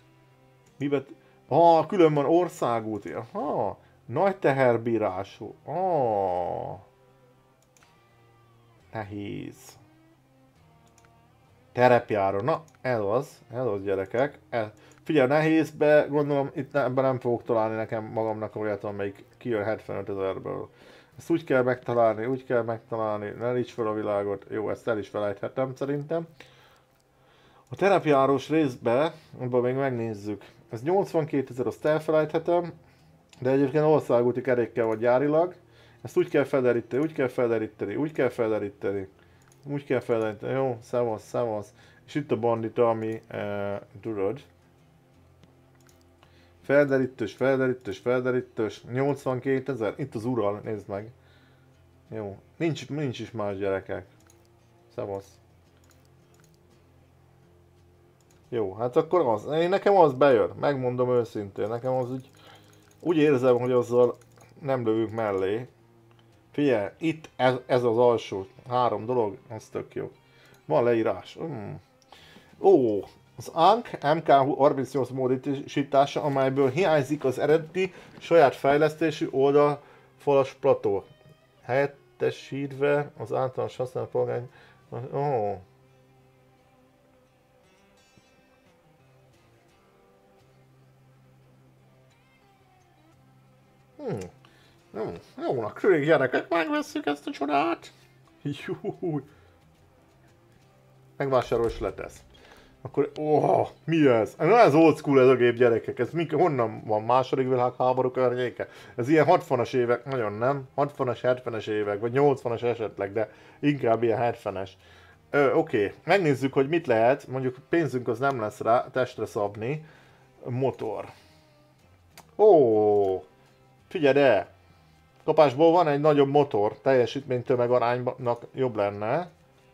Külön van országút. Nagy teherbírású. Nehéz. Terepjáró. Na, ez az gyerekek. Figyelj, nehézbe, gondolom itt ebben nem fogok találni nekem magamnak olyat, amelyik kijön 75 000-ből. Ezt úgy kell megtalálni, ne líts fel a világot. Jó, ezt el is felejthetem szerintem. A terepjárós részbe, abban még megnézzük. Ez 82 000, azt elfelejthetem. De egyébként országúti kerékkel vagy gyárilag. Ezt úgy kell felderíteni, Jó, szevasz. És itt a bandita, ami tudod. Felderítős. 82 000. Itt az Ural, nézd meg. Jó. Nincs is más, gyerekek. Szevasz. Jó, hát akkor az. Nekem az bejön. Megmondom őszintén. Nekem az úgy érzem, hogy azzal nem lövünk mellé. Figyelj, itt ez az alsó 3 dolog, az tök jó. Van leírás. Az ANC MK38 módosítása, amelyből hiányzik az eredeti saját fejlesztésű oldalfalas plató. Helyettesítve az általános használat polgány... Jónak tűnik, gyerekek, megvesszük ezt a csodát. Jó. Megvásárol és letesz. Akkor, mi ez? Na, ez old school ez a gép, gyerekek. Ez honnan van? Második világháború környéke? Ez ilyen 60-as évek, nagyon nem? 60-as, 70-es évek, vagy 80-as esetleg, de inkább ilyen 70-es. Oké. Megnézzük, hogy mit lehet. Mondjuk pénzünk az nem lesz rá, testre szabni. Motor. Figyelj de! Kapásból van egy nagyobb motor, teljesítmény-tömeg aránynak jobb lenne.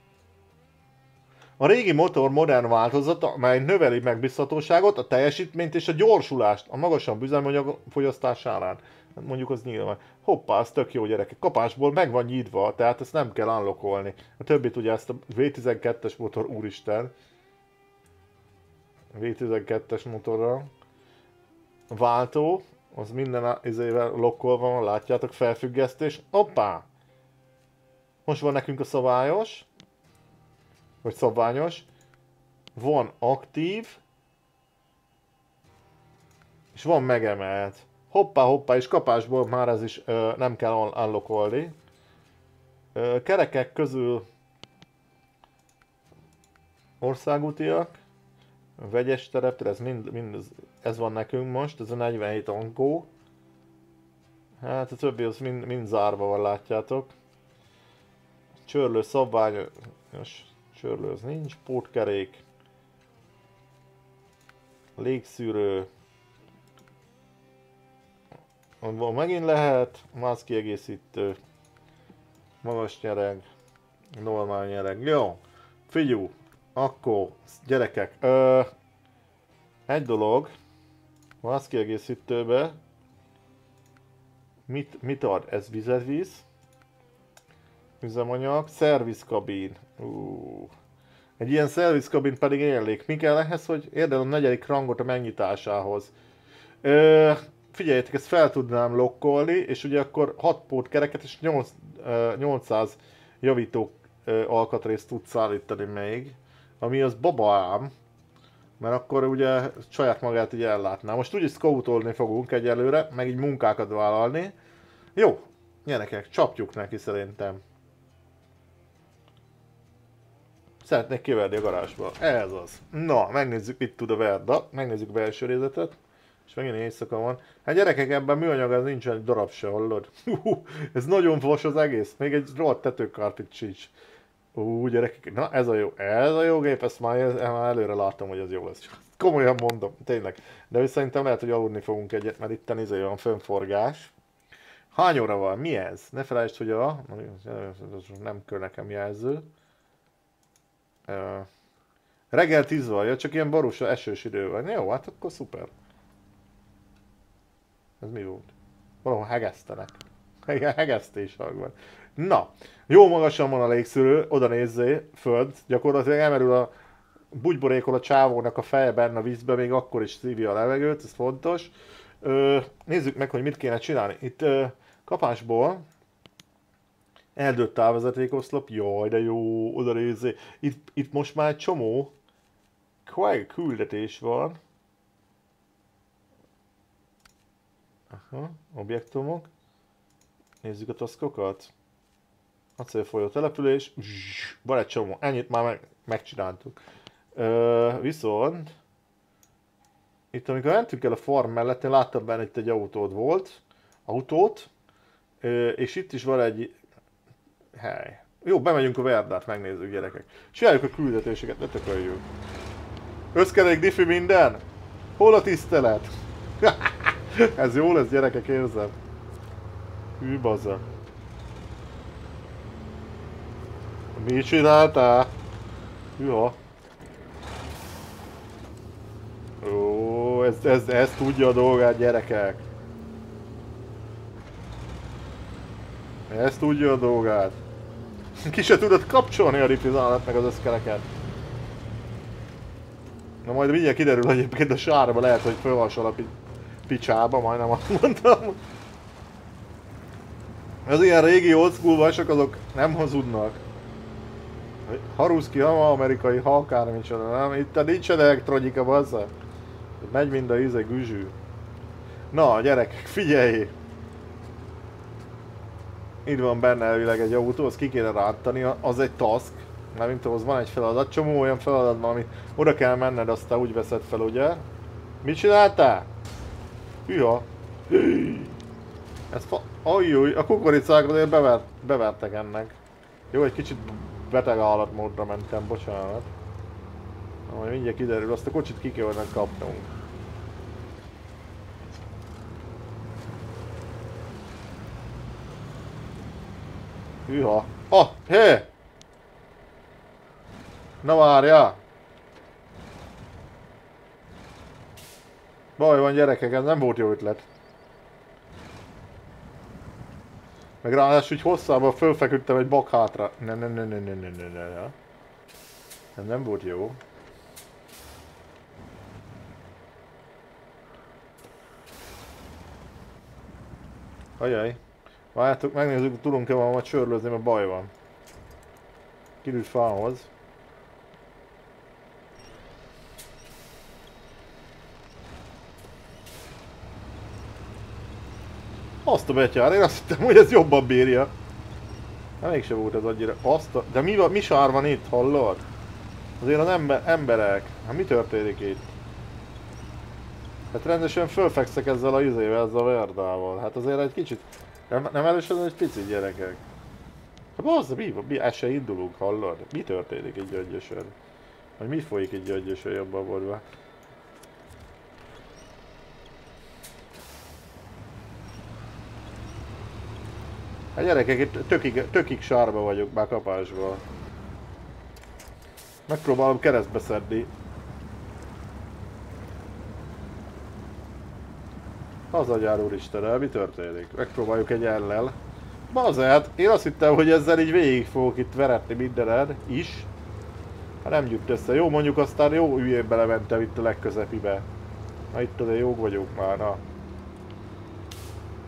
A régi motor modern változata, mely növeli megbízhatóságot, a teljesítményt és a gyorsulást a magasabb üzemanyag fogyasztásánál. Mondjuk az nyilván. Hoppá, ez tök jó, gyerekek. Kapásból meg van nyitva, tehát ezt nem kell unlockolni. A többit ugye ezt a V12-es motor, úristen. V12-es motorra. Váltó. Az minden izével lokkolva van, látjátok, felfüggesztés. Hoppá! Most van nekünk a szabályos. Vagy szabványos. Van aktív. És van megemelt. Hoppá, és kapásból már ez is nem kell unlockolni. Kerekek közül országútiak. Vegyes tereptér, ez van nekünk most, ez a 47 ankó. Hát a többi az mind zárva van, látjátok. Csörlő szabványos, csörlő az nincs, pótkerék. Légszűrő. Abban megint lehet, mász kiegészítő. Magas nyereg, normál nyereg. Jó, figyú. Akkor, gyerekek, egy dolog, vász kiegészítőbe, mit ad? Ez vizet visz, üzemanyag, szervizkabin, egy ilyen szervizkabin pedig élék. Mi kell ehhez, hogy érd el a 4. rangot a megnyitásához? figyeljetek, ezt fel tudnám lokkolni, és ugye akkor 6 pótkereket és 800 javító alkatrészt tudsz állítani még, ami az baba ám, mert akkor ugye saját magát így ellátná. Most úgy scoutolni fogunk egyelőre, meg így munkákat vállalni. Jó, gyerekek, csapjuk neki szerintem. Szeretnék kiverni a garázsba. Ez az. Na, megnézzük, mit tud a Verda. Megnézzük a belső részletet. És megint éjszaka van. Hát gyerekek, ebben műanyag az nincsen egy darab se, hallod? Ez nagyon fos az egész. Még egy rohadt tetőkarpit sincs. Gyerekek, na ez a jó gép, ezt már előre láttam, hogy ez jó lesz. Komolyan mondom, tényleg. De szerintem lehet, hogy aludni fogunk egyet, mert itten van fönforgás. Hány óra van? Mi ez? Ne felejtsd, hogy nem kell nekem jelző. Reggel 10 van, ja, csak ilyen barús esős idő van. Jó, hát akkor szuper. Ez mi volt? Valahol hegesztenek. Hegesztés van. Na, jó magasan van a légszűrő, oda nézzé, föld, gyakorlatilag elmerül a bugyborékol a csávónak a feje benne a vízbe, még akkor is szívja a levegőt, ez fontos. Nézzük meg, hogy mit kéne csinálni. Itt kapásból eldőtt távvezetékoszlop, jaj de jó, oda nézzé. Itt most már egy csomó küldetés van. Aha, objektumok. Nézzük a taskokat. Acélfolyó település. Van egy csomó. Ennyit már megcsináltuk. Viszont itt amikor mentünk el a farm mellett, én láttam benne itt egy autót. És itt is van egy hely. Jó, bemegyünk a Verdát, megnézzük gyerekek. Csináljuk a küldetéseket, ne tököljük. Összkerék, diffi minden? Hol a tisztelet? Ez jó lesz gyerekek, érzem. Hű bazza. Mi csináltál? Hűha. Ó, ez tudja a dolgát, gyerekek. Ez tudja a dolgát. Ki se tudod kapcsolni a ripizálat meg az összkereket. Na majd mindjárt kiderül, hogy egyébként a sárba lehet, hogy fölvasol a picsába, majdnem azt mondtam. Az ilyen régi old school vasok, azok nem hazudnak. Haruszki, amerikai, ha akármicsoda, nem? Itt nincsen elektronika, bazza. Megy mind a güzsű. Na, gyerekek, figyelj! Itt van benne elvileg egy autó, azt ki kéne rántani, az egy task. Nem tudom, az van egy feladat, csomó olyan feladat van, ami oda kell menned, aztán úgy veszed fel, ugye? Mit csináltál? Hűha! Ez ajjúj, a kukoricákat azért bevertek ennek. Jó, egy kicsit beteg állatmódra mentem, bocsánat. Majd mindjárt kiderül, azt a kocsit ki kellene kapnunk. Hűha! Hé! Na várjál! Baj van gyerekek, ez nem volt jó ötlet. Meg ráadásul úgy hosszában fölfeküdtem egy bak hátra. Ne. Ez nem volt jó. Ajaj. Várjátok, megnézzük, tudunk-e valamat sörlőzni, mert baj van. Kirült fához. Azt a betyár, én azt hittem, hogy ez jobban bírja. Hát mégse volt ez annyira. De mi sár van itt, hallod? Azért az emberek. Hát mi történik itt? Hát rendesen fölfekszek ezzel a izével, ezzel a Verdával. Hát azért egy kicsit... Nem először egy picit gyerekek. Hát bazza, mi? Ez se indulunk, hallod? Mi történik egy gyöngyösön? Vagy mi folyik egy gyöngyösön jobban volva? Hát gyerekek, itt tökig sárba vagyok már kapásban. Megpróbálom keresztbe szedni. Hazagyár úristenem, mi történik? Megpróbáljuk egy ellel. Bazert, én azt hittem, hogy ezzel így végig fogok itt veretni mindenen is. Hát nem gyűjt össze. Jó, mondjuk aztán jó ügyén belementem itt a legközepibe. Na itt azért jók vagyunk már, na.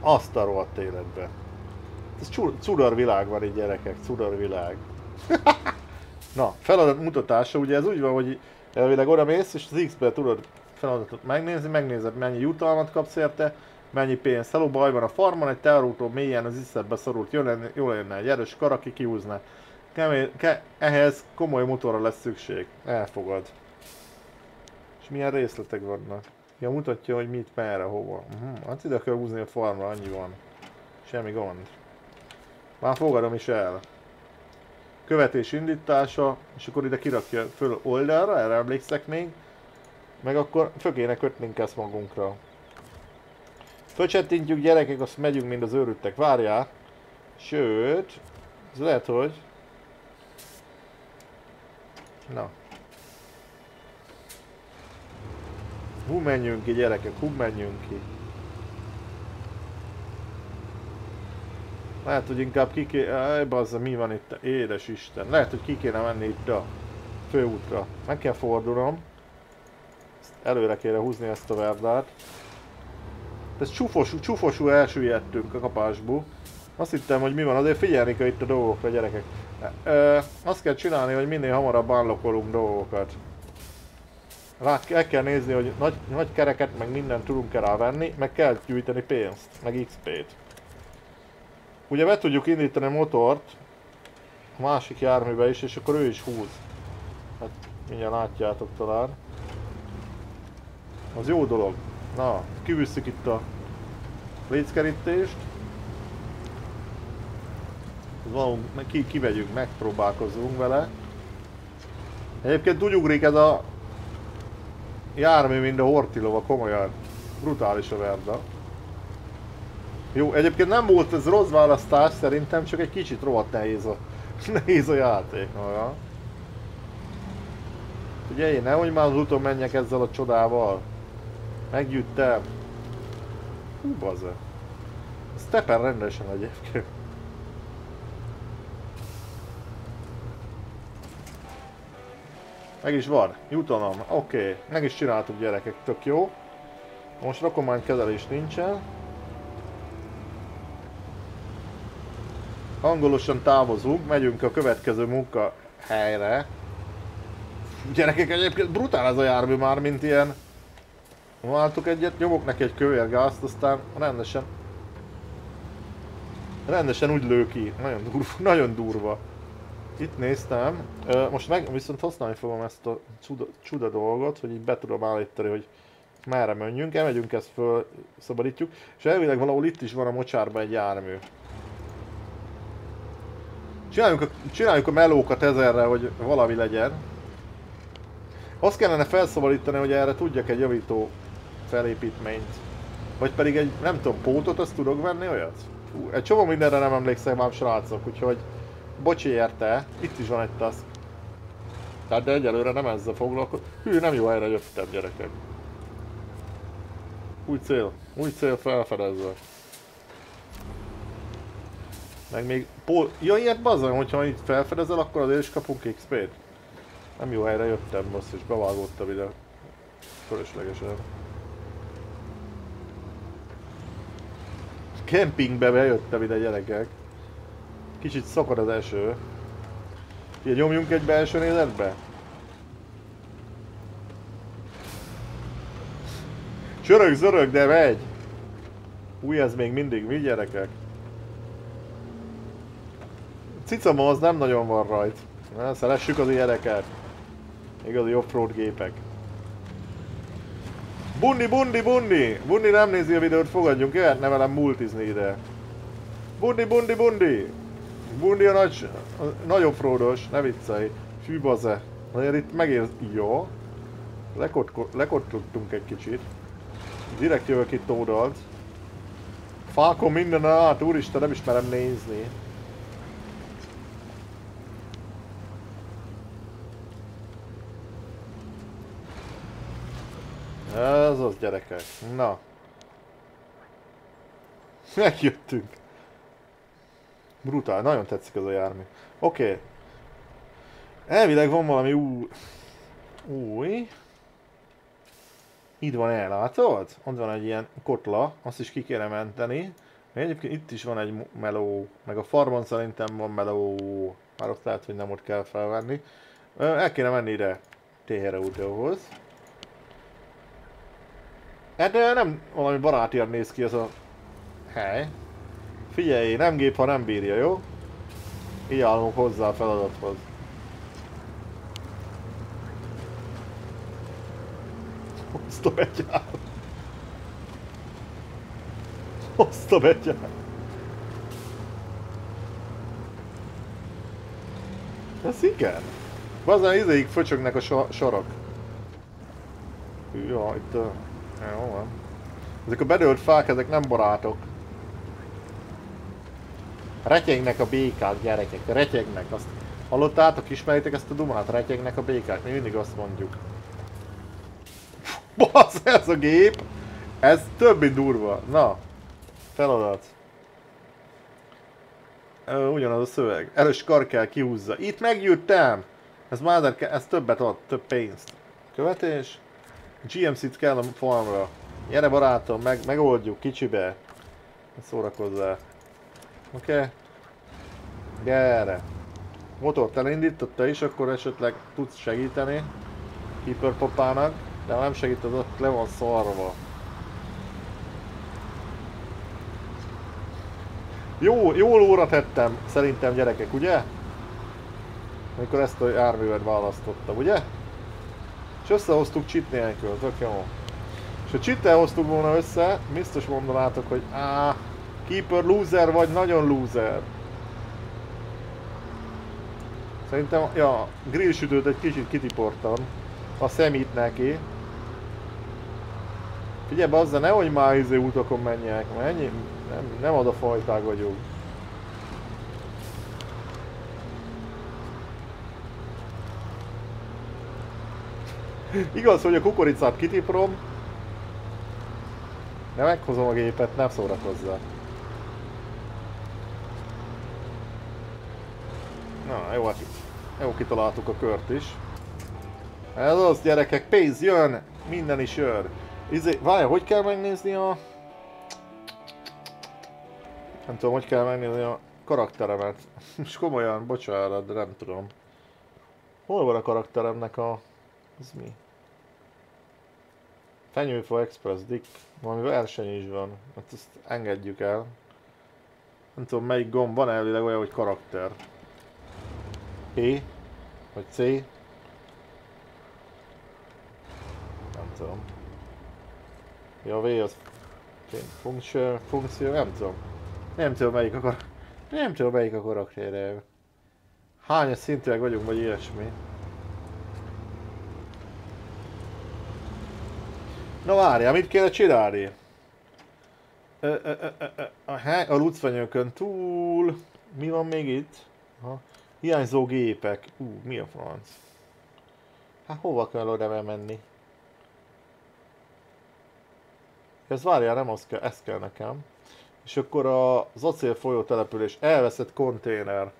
Azt a rohadt életbe. Ez cudar világ van itt, gyerekek, cudar világ. Na, feladat mutatása, ugye ez úgy van, hogy elvileg oda mész, és az X-be tudod feladatot megnézni, megnézed mennyi jutalmat kapsz érte, mennyi pénzt. Hello, baj van a farmon, egy teherútó mélyen az iszedbe szorult, jól lenne egy erős kar, aki kihúzná. Ehhez komoly motorra lesz szükség. Elfogad. És milyen részletek vannak? Ja, mutatja, hogy mit, merre, hova. Hát ide kell húzni a farmra, annyi van. Semmi gond. Már fogadom is el. Követés indítása, és akkor ide kirakja föl oldalra, erre emlékszek még. Meg akkor föl kéne kötnénk ezt magunkra. Fölcsettintjük, gyerekek, azt megyünk, mint az őrültek. Várjál. Sőt, ez lehet, hogy... Na. Hú, menjünk ki, gyerekek, hú, menjünk ki. Lehet, hogy inkább ki kéne... Bazza, mi van itt? Édes Isten. Lehet, hogy ki kéne menni itt a főútra. Meg kell fordulnom. Ezt előre kéne húzni ezt a verdát. Ez csúfosul elsüllyedtünk a kapásból. Azt hittem, hogy mi van, azért figyelni kell itt a dolgokra, gyerekek. Azt kell csinálni, hogy minél hamarabb unlockolunk dolgokat. El kell nézni, hogy nagy kereket, meg mindent tudunk rávenni, meg kell gyűjteni pénzt, meg XP-t. Ugye be tudjuk indítani a motort a másik járműbe is, és akkor ő is húz. Hát mindjárt látjátok talán. Az jó dolog. Na, kivisszük itt a léckerítést. Kivegyünk, megpróbálkozunk vele. Egyébként úgy ugrik ez a jármű, mint a Hortilova, komolyan. Brutális a verda. Jó, egyébként nem volt ez rossz választás szerintem, csak egy kicsit rohadt nehéz a játék. Ja. Ugye én nehogy már az úton menjek ezzel a csodával. Meggyűjtem. Hú, bazze. Steppen rendesen egyébként. Meg is van, jutalom, oké, meg is csináltuk, gyerekek, tök jó. Most rakománykezelés nincsen. Hangolosan távozunk, megyünk a következő munkahelyre. Gyerekek, egyébként brutál ez a jármű már, mint ilyen... Váltuk egyet, nyomok neki egy kövér gázt, aztán rendesen úgy lő ki. Nagyon durva. Itt néztem, most viszont használni fogom ezt a csuda dolgot, hogy így be tudom állítani, hogy merre menjünk, elmegyünk, ezt föl szabadítjuk, és elvileg valahol itt is van a mocsárban egy jármű. Csináljuk a melókat ezerre, hogy valami legyen. Azt kellene felszabadítani, hogy erre tudjak egy javító felépítményt. Vagy pedig egy, nem tudom, pótot, azt tudok venni olyat? Egy csomó mindenre nem emlékszem már, srácok, úgyhogy... Bocsi érte, itt is van egy task. Tehát de egyelőre nem ezzel foglalkozom. Hű, nem jó helyre jöttem, gyerekek. Új cél felfedezve. Meg még... Ja, ilyet bazzam, hogyha itt felfedezel, akkor azért is kapunk XP-t. Nem jó helyre jöttem, most és bevágódtam ide. Fölöslegesen. Kempingbe bejöttem ide, gyerekek. Kicsit szakad az eső. Ugye nyomjunk egy belső nézetbe? Csörög-zörög, de megy! Új, ez még mindig, mi, gyerekek? Cicama az nem nagyon van rajt. Na, szeressük az ilyeneket. Igazi offroad gépek. Bundi! Bundi nem nézi a videót, fogadjunk, jöhetne velem multizni ide. Bundi! Bundi a nagy offroados, ne viccelj. Fű baze. Azért itt megérz... Jó. Lekottottunk egy kicsit. Direkt jövök itt oldalt. Fákon minden át, úristen, nem is merem nézni. Ez az, gyerekek. Na. Megjöttünk. Brutál, nagyon tetszik ez a jármű. Oké. Elvileg van valami új. Itt van, ellátod? Ott van egy ilyen kotla, azt is ki kéne menteni. Egyébként itt is van egy meló, meg a farmon szerintem van meló. Már ott lehet, hogy nem ott kell felvenni. El kéne menni ide TR-autóhoz. De nem valami barátian néz ki ez a hely. Figyelj, nem gép, ha nem bírja, jó? Így állunk hozzá a feladathoz. Azt a betyár! Azt a betyár! Ez igen! Bazen izéig föcsögnek a sorok. Jó, itt jó van. Ezek a bedőlt fák, ezek nem barátok. Retyegnek a békák, gyerekek, retyegnek. Azt hallottátok, ismeritek ezt a dumát? Retyegnek a békák, mi mindig azt mondjuk. Basz, ez a gép! Ez több mint durva. Na, feladat. Ugyanaz a szöveg. Erős kar kell kihúzza. Itt meggyűjtem! Ez többet ad, több pénzt. Követés. GMC-t kell a farmra. Gyere barátom, megoldjuk kicsibe. Szórakozzál. Oké. Gyere. Motort elindította is, akkor esetleg tudsz segíteni. Keeper papának. De ha nem segíted, ott le van szarva. Jól óra tettem, szerintem gyerekek, ugye? Amikor ezt a járművet választottam, ugye? És összehoztuk cheat nélkül, tök jó. És ha cheat-tel hoztuk volna össze, biztos mondanátok, hogy Keeper loser vagy nagyon loser. Szerintem, ja, grillsütőt egy kicsit kitiportam. A szemét neki. Figyelj be azzal, nehogy már útokon menjek, mert ennyi, nem ad a fajták vagyunk. Igaz, hogy a kukoricát kitiprom, de meghozom a gépet, nem szórakozzál. Na, jó, hát jó kitaláltuk a kört is. Ez az, gyerekek, pénz jön, minden is jön. Várjál, hogy kell megnézni a... Nem tudom, hogy kell megnézni a karakteremet. Most komolyan, bocsánat, de nem tudom. Hol van a karakteremnek a... Ez mi? Fenyőfa Express Dick. Valami verseny is van. Hát ezt engedjük el. Nem tudom melyik gomb van elvileg olyan, hogy karakter. P? Vagy C? Nem tudom. Ja, V az... Funkció, nem tudom. Nem tudom melyik a karaktere. Hányas szintűek vagyunk, vagy ilyesmi. Na várjál, mit kéne csinálni? A lucfenyőkön túl... Mi van még itt? Hiányzó gépek. Mi a franc? Hát hova kell oda menni? Ez várjál, nem az kell, ez kell nekem. És akkor az acélfolyó település, elveszett konténer.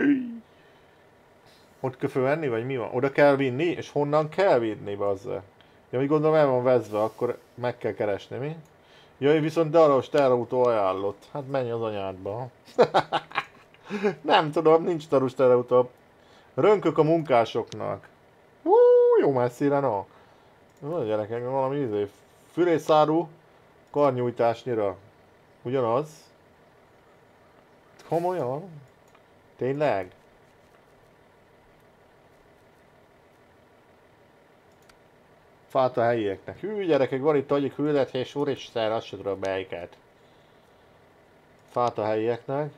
Ott kell fölvenni, vagy mi van? Oda kell vinni, és honnan kell vinni, bazze? Ja, mi gondolom el van vezve, akkor meg kell keresni, mi? Jaj, viszont daros terautó ajánlott. Hát menj az anyádba. Nem tudom, nincs daros terautó. Rönkök a munkásoknak. Jó messzire, no. Na gyerekek, valami fülészárú karnyújtásnyira. Ugyanaz? Komolyan? Tényleg? Fát a helyieknek. Hű gyerekek, van itt egyik hűletés, úristen, azt sem tudom melyiket. Fát a helyieknek.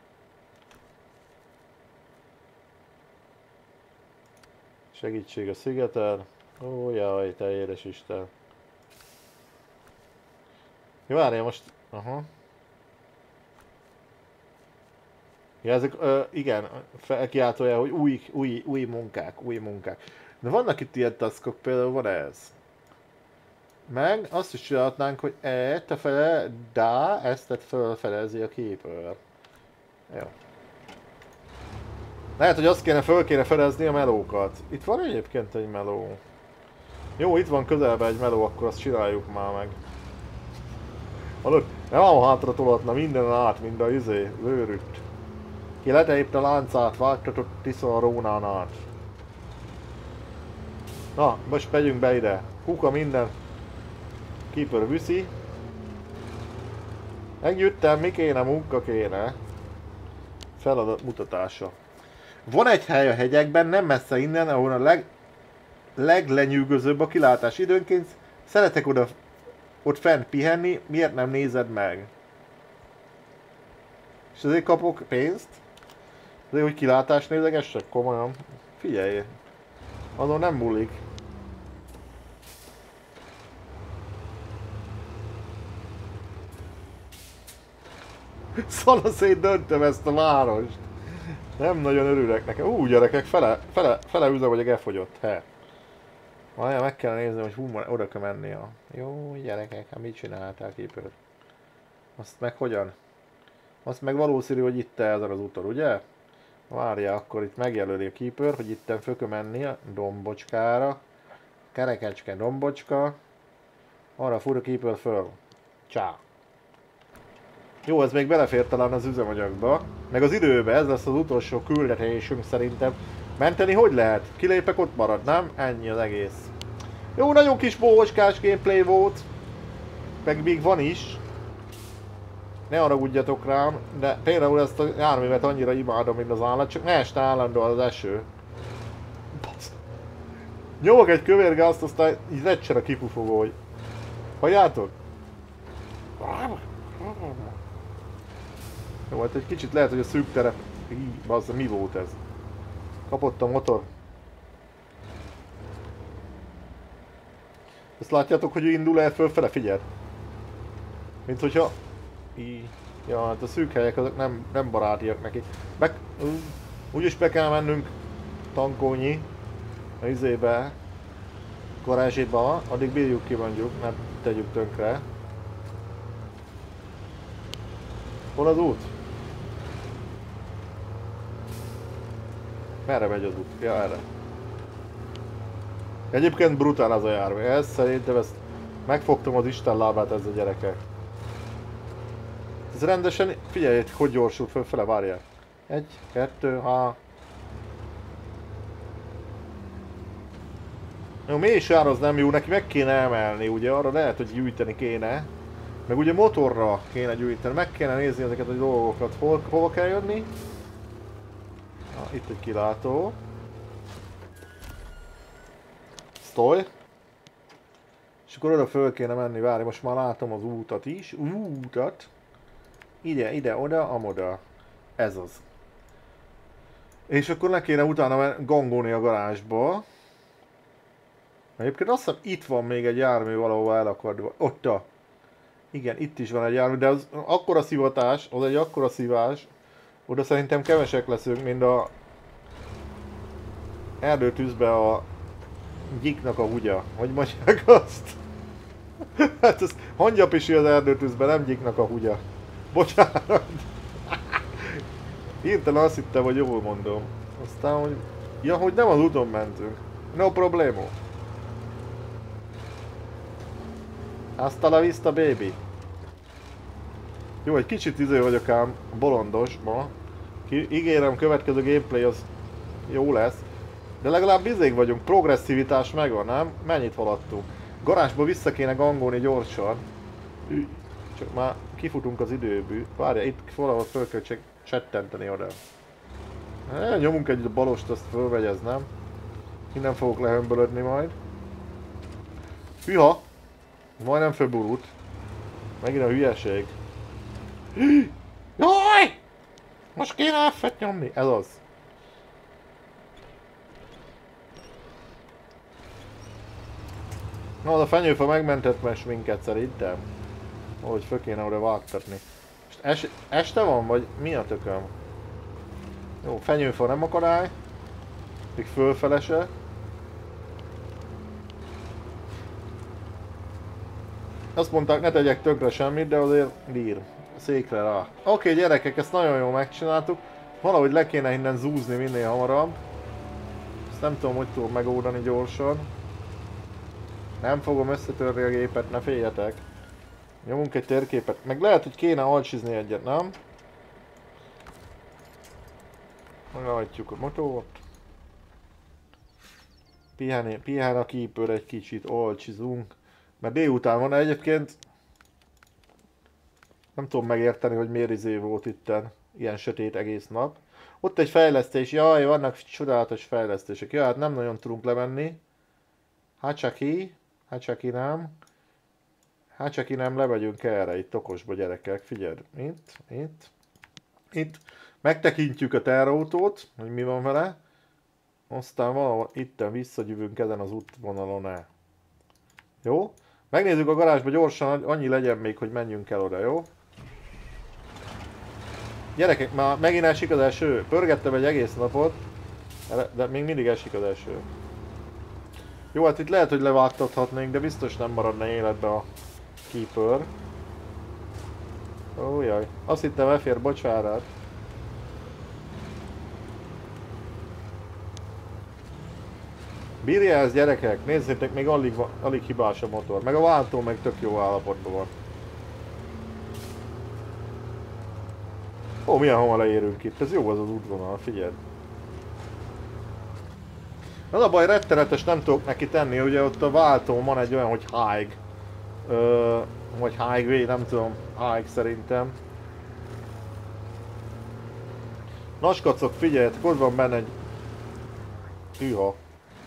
Segítség a szigeten. Ó jaj, te édes Isten. Jó, várjál most... Aha. Ja, ezek, igen, felkiáltója, hogy új munkák. De vannak itt ilyen taskok, például van ez. Meg azt is csinálhatnánk, hogy te fele, ezt fölfedezi a Keeper. Jó. Lehet, hogy azt föl kéne fedezni a melókat. Itt van egyébként egy meló. Jó, itt van közelben egy meló, akkor azt csináljuk már meg. Hallod? Nem a hátra tolatna minden át, mind a őrült. Ki letejött a láncát, vágtatott Tisza a Rónán át. Na, most megyünk be ide. Kuka minden. Keeper viszi. Megjöttem, mi kéne, munka kéne. Feladat mutatása. Van egy hely a hegyekben, nem messze innen, ahol a leglenyűgözőbb a kilátás időnként. Szeretek ott fent pihenni, miért nem nézed meg? És ezért kapok pénzt? Azért, hogy kilátást nézegessek? Komolyan. Figyelj! Azon nem múlik. Szanaszét döntöm ezt a várost. Nem nagyon örülök nekem. Gyerekek, fele üzem, hogy elfogyott. He. Várjál, meg kell nézni, hogy hú, oda kell menni. Jó gyerekek, hát mit csináltál, Keeper? Azt meg hogyan? Azt meg valószínű, hogy itt ezen az úton, ugye? Várjál, akkor itt megjelöli a Keeper, hogy itten föl kell menni a dombocskára. Kerekecske dombocska. Arra fúr a Keeper föl. Csá. Jó, ez még belefér talán az üzemanyagba. Meg az időbe, ez lesz az utolsó küldetésünk szerintem. Menteni hogy lehet? Kilépek, ott marad, nem? Ennyi az egész. Jó, nagyon kis bócskás gameplay volt. Meg még van is. Ne haragudjatok rám, de például ezt a járművet annyira imádom, mint az állat, csak ne este állandóan az eső. Basz. Nyomok egy kövérgázt, aztán így lecsen a kipufogó, hogy... Halljátok? Jó, hát egy kicsit lehet, hogy a szűk terep... Bazza, mi volt ez? Kapott a motor. Ezt látjátok, hogy ő indul el fölfele? Figyeld! Mint hogyha... Ja, hát a szűk helyek azok nem barátiak neki. Úgyis be kell mennünk tankolni a izébe, garázséba, addig bírjuk ki mondjuk, nem tegyük tönkre. Hol az út? Merre megy az út? Ja, erre. Egyébként brutál az a jármű. Ez szerintem ezt megfogtam az Isten lábát ez a gyerekek. Ez rendesen, figyelj, hogy gyorsult fölfele, várjál. 1, 2, 3. Jó, mélyság az nem jó, neki meg kéne emelni, ugye, arra lehet, hogy gyűjteni kéne. Meg ugye motorra kéne gyűjteni, meg kéne nézni ezeket a dolgokat, hova kell jönni. Itt egy kilátó. Sztoj. És akkor oda föl kéne menni, várj, most már látom az útat is. Útat. Ide, oda, amoda. Ez az. És akkor ne kéne utána gangolni a garázsba. Egyébként azt hiszem itt van még egy jármű valahol elakadva. Ott a. Igen, itt is van egy jármű, de az akkora szivatás, az egy akkora szívás. Oda szerintem kevesek leszünk, mint a erdőtűzbe a gyiknak a húgya. Hogy mondják azt? Hát ez hangyapisi az erdőtűzben, nem gyiknak a húgya. Bocsánat. Hirtelen azt hittem, hogy jól mondom. Aztán, hogy... Ja, hogy nem az úton mentünk. No problemo. Hasta la vista, baby. Jó, egy kicsit vagyok ám bolondos ma. Ígérem, következő gameplay az jó lesz. De legalább bizék vagyunk, progresszivitás megvan, nem? Mennyit haladtunk? Garázsba vissza kéne gangolni gyorsan. Csak már kifutunk az időből. Várja, itt valahol föl kell csettenteni oda. Nyomunk egy balost, azt fölvegy, ez nem? Innen fogok lehömbölödni majd. Hűha! Majdnem fölburult. Megint a hülyeség. Jaj! Most kéne F-et nyomni. Ez az. Na, az a fenyőfa megmentett most minket szerintem. Ahogy föl kéne oda vágtatni. Most este van, vagy mi a tököm? Jó, fenyőfa nem akadály. Még fölfele se. Azt mondták, ne tegyek tökre semmit, de azért bír. Székre rá. Oké, gyerekek, ezt nagyon jól megcsináltuk. Valahogy le kéne innen zúzni minél hamarabb. Ezt nem tudom, hogy tudom megoldani gyorsan. Nem fogom összetörni a gépet, ne féljetek. Nyomunk egy térképet. Meg lehet, hogy kéne alcsizni egyet, nem? Megállítjuk a motort. Pihen a keeper egy kicsit, alcsizunk. Mert délután van egyébként. Nem tudom megérteni, hogy miért izé volt itten. Ilyen sötét egész nap. Ott egy fejlesztés, jaj, vannak csodálatos fejlesztések. Ja, hát nem nagyon tudunk lemenni. Hatsaki nem. Hatsaki nem, lemegyünk erre, itt okosba gyerekek, figyeld. Itt. Megtekintjük a terautót, hogy mi van vele. Aztán valahol itten visszagyűvünk ezen az útvonalon el. Jó? Megnézzük a garázsba gyorsan, annyi legyen még, hogy menjünk el oda, jó? Gyerekek, már megint esik az eső. Pörgettem egy egész napot, de még mindig esik az eső. Jó, hát itt lehet, hogy levágtathatnénk, de biztos nem maradna életbe a keeper. Ó, jaj. Azt hittem elfér, bocsánat. Bírja ez, gyerekek? Nézzétek, még alig hibás a motor. Meg a váltó meg tök jó állapotban van. Ó, milyen hamar leérünk itt. Ez jó az az útvonal, figyeld. Az a baj, rettenetes nem tudok neki tenni, ugye ott a váltón van egy olyan, hogy high. Vagy highway, nem tudom, high szerintem. Naskacok, figyeljetek, ott van benne egy... Hűha.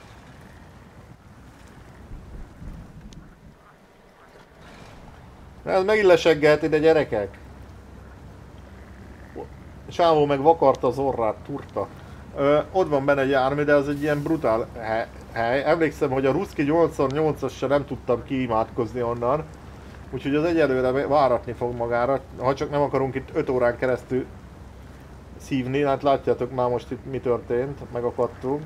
Ez megint leseggelt ide, gyerekek. Sávó meg vakarta az orrát, turta. Ott van benne egy jármű, de az egy ilyen brutál hely. Emlékszem, hogy a Ruszki 88-as se nem tudtam kiimádkozni onnan. Úgyhogy az egyelőre váratni fog magára, ha csak nem akarunk itt 5 órán keresztül szívni. Hát látjátok már most itt mi történt, megakadtunk.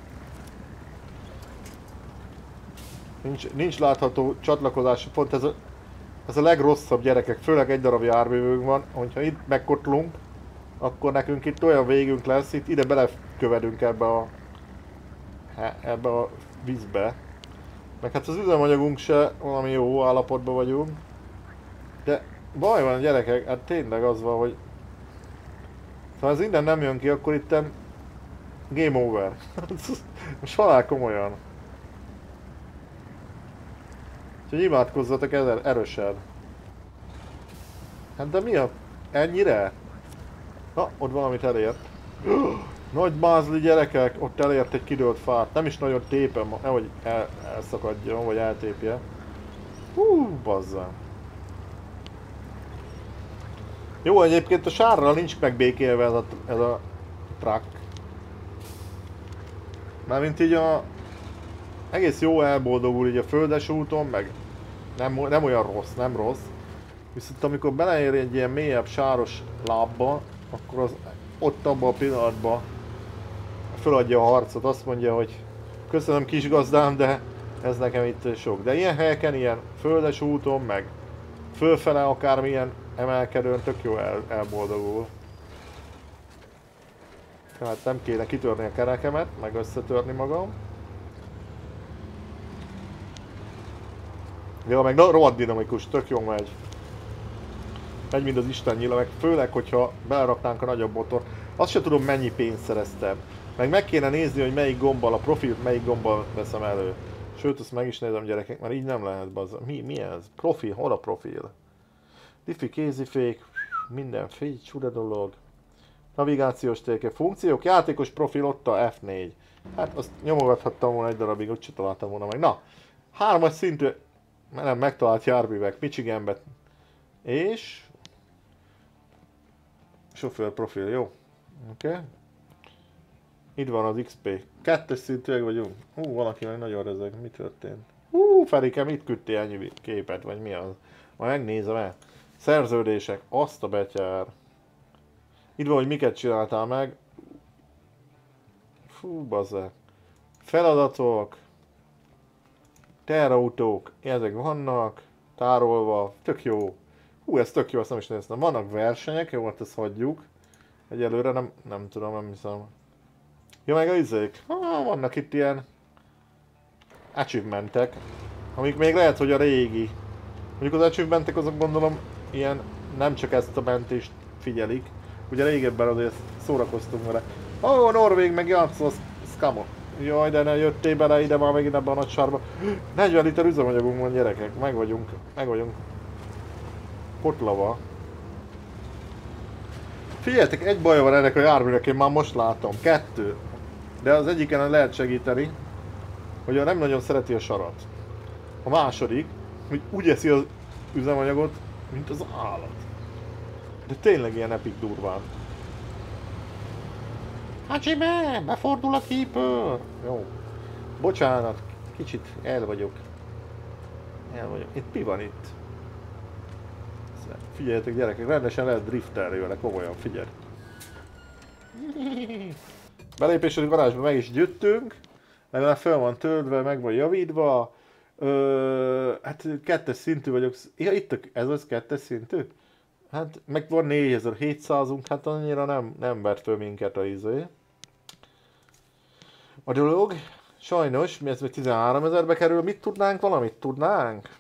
Nincs látható csatlakozás, pont ez a legrosszabb, gyerekek, főleg egy darab járművünk van, hogyha itt megkotlunk, akkor nekünk itt olyan végünk lesz, itt ide belekövedünk ebbe a vízbe. Meg hát az üzemanyagunk se valami jó állapotban vagyunk. De baj van, gyerekek, hát tényleg az van, hogy ha ez innen nem jön ki, akkor itten game over. Most halál komolyan. Úgyhogy imádkozzatok erősen. Hát de mi a... ennyire? Na, ott valamit elért. Nagy mázli, gyerekek, ott elért egy kidőlt fát. Nem is nagyon tépem, nehogy elszakadjon, vagy eltépje. Bazzám. Jó, egyébként a sárral nincs megbékélve ez a truck. Mármint így egész jó elboldogul így a földes úton, meg nem olyan rossz, nem rossz. Viszont amikor beleér egy ilyen mélyebb sáros lábba, akkor az ott abban a pillanatban föladja a harcot, azt mondja, hogy köszönöm kis gazdám, de ez nekem itt sok. De ilyen helyeken, ilyen földes úton, meg fölfele akármilyen emelkedőn tök jó elboldogul. Tehát nem kéne kitörni a kerekemet, meg összetörni magam. Ja, meg rohadt dinamikus, tök jó megy. Megy, mint az Isten nyila, meg főleg, hogyha beleraknánk a nagyobb motor. Azt sem tudom, mennyi pénzt szereztem. Meg kéne nézni, hogy melyik gombbal, a profilt melyik gombbal veszem elő. Sőt, azt meg is nézem, gyerekek, mert így nem lehet, bazza. Mi ez? Profil? Hol a profil? Diffi, kézifék, mindenféle csuda dolog. Navigációs térkép, funkciók, játékos profil, ott a F4. Hát azt nyomogathattam volna egy darabig, úgyse találtam volna meg. Na, 3-as szintű, nem megtalált járművek, Michiganbe. És... sofőr profil, jó. Oké. Itt van az XP. 2-es szintűek vagyunk. Valaki meg nagyon rezeg. Mi történt? Ferike, mit küldtél ennyi képet, vagy mi az? Majd megnézem el. Szerződések. Azt a betyár. Itt van, hogy miket csináltál meg. Bazze. Feladatok. Terautók. Ezek vannak. Tárolva. Tök jó. Ez tök jó, azt nem is néztem. Vannak versenyek, jó, hát ezt hagyjuk. Egyelőre nem tudom, nem hiszem. Ja, meg a izék. Vannak itt ilyen achievementek, amik még lehet, hogy a régi Mondjuk az achievementek azok gondolom ilyen nem csak ezt a mentést figyelik. Ugye régebben azért szórakoztunk vele. Ó, Norvég meg játszol, szkamot. Jaj, de ne jöttél bele ide már megint ebben a nagy sárba. 40 liter üzemanyagunk van gyerekek, meg vagyunk potlava. Figyeljetek, egy baja van ennek a járműnek, én már most látom. 2. De az egyiken lehet segíteni, hogy nem nagyon szereti a sarat. A második, hogy úgy eszi az üzemanyagot, mint az állat. De tényleg ilyen epic durván. Hajime, befordul a keeper! Jó. Bocsánat, kicsit el vagyok. Itt mi van itt? Figyeljetek gyerekek, rendesen lehet driftelni vele, komolyan, figyelj. Belépési garázsba meg is gyűjtünk. Legalább fel van töltve, meg van javítva. Hát 2-es szintű vagyok. Ja, ez az 2-es szintű? Hát meg van 4700-unk, hát annyira nem vert föl minket a izé. A dolog, sajnos, mi ez még 13 000-be kerül, mit tudnánk, valamit tudnánk?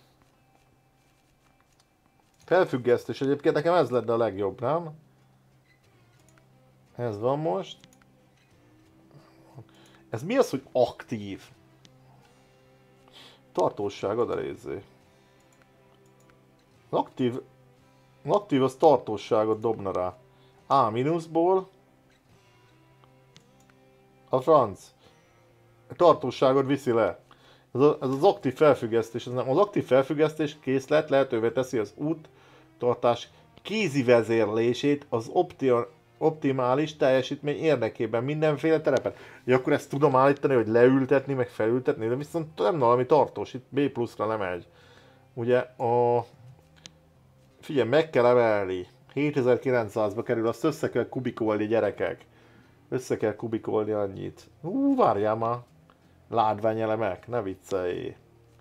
Felfüggesztés, egyébként nekem ez lenne a legjobb, nem? Ez van most. Ez mi az, hogy aktív? Tartóság, oda nézzé. Aktív az tartóságot dobna rá. A mínuszból. A franc. A tartóságot viszi le. Ez az aktív felfüggesztés. Az aktív felfüggesztés készlet lehetővé teszi az úttartás kézi vezérlését az optimális teljesítmény érdekében mindenféle terepen. Ja, akkor ezt tudom állítani, hogy leültetni, meg felültetni, de viszont nem valami tartós, itt B pluszra nem megy. Ugye figyelj, meg kell emelni. 7900-ba kerül, azt össze kell kubikolni, gyerekek. Össze kell kubikolni annyit. Várjál már. Látványelemek, ne viccelj.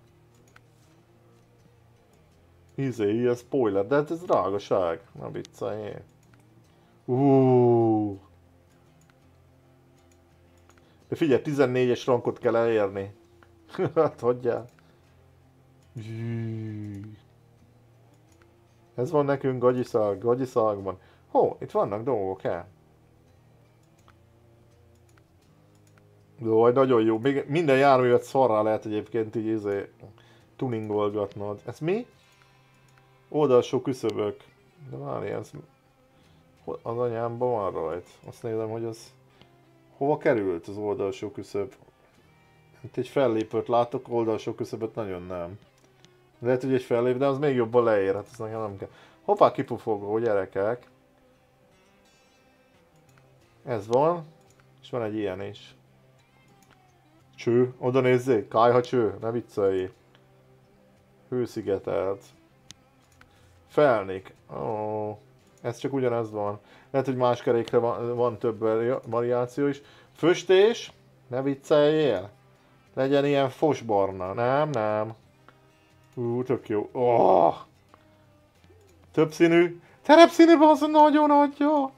Ilyen spoiler, de hát ez drágaság. Ne viccelj. De figyelj, 14-es rankot kell elérni. Hát hagyjál. Ez van nekünk gagyiszagban. Itt vannak dolgok, Jó, nagyon jó. Még minden járművet szarrá lehet egyébként így tuningolgatnod. Ez mi? Oldalsó küszöbök. De várj, ez az anyámban van rajt. Azt nézem, hogy az hova került az oldalsó küszöb. Itt egy fellépőt látok, oldalsó küszöböt nagyon nem. Lehet, hogy egy fellép, de az még jobban leér, hát ez nekem nem kell. Hoppá, kipufogó, gyerekek. Ez van, és van egy ilyen is. Cső, oda nézzék, kájha cső, ne vicceljé. Hőszigetelt. Felnik. Ez csak ugyanez van. Lehet, hogy más kerékre van több variáció is. Füstés, ne vicceljél. Legyen ilyen fosbarna, nem. Tök jó. Többszínű. Terepszínű az nagyon adja.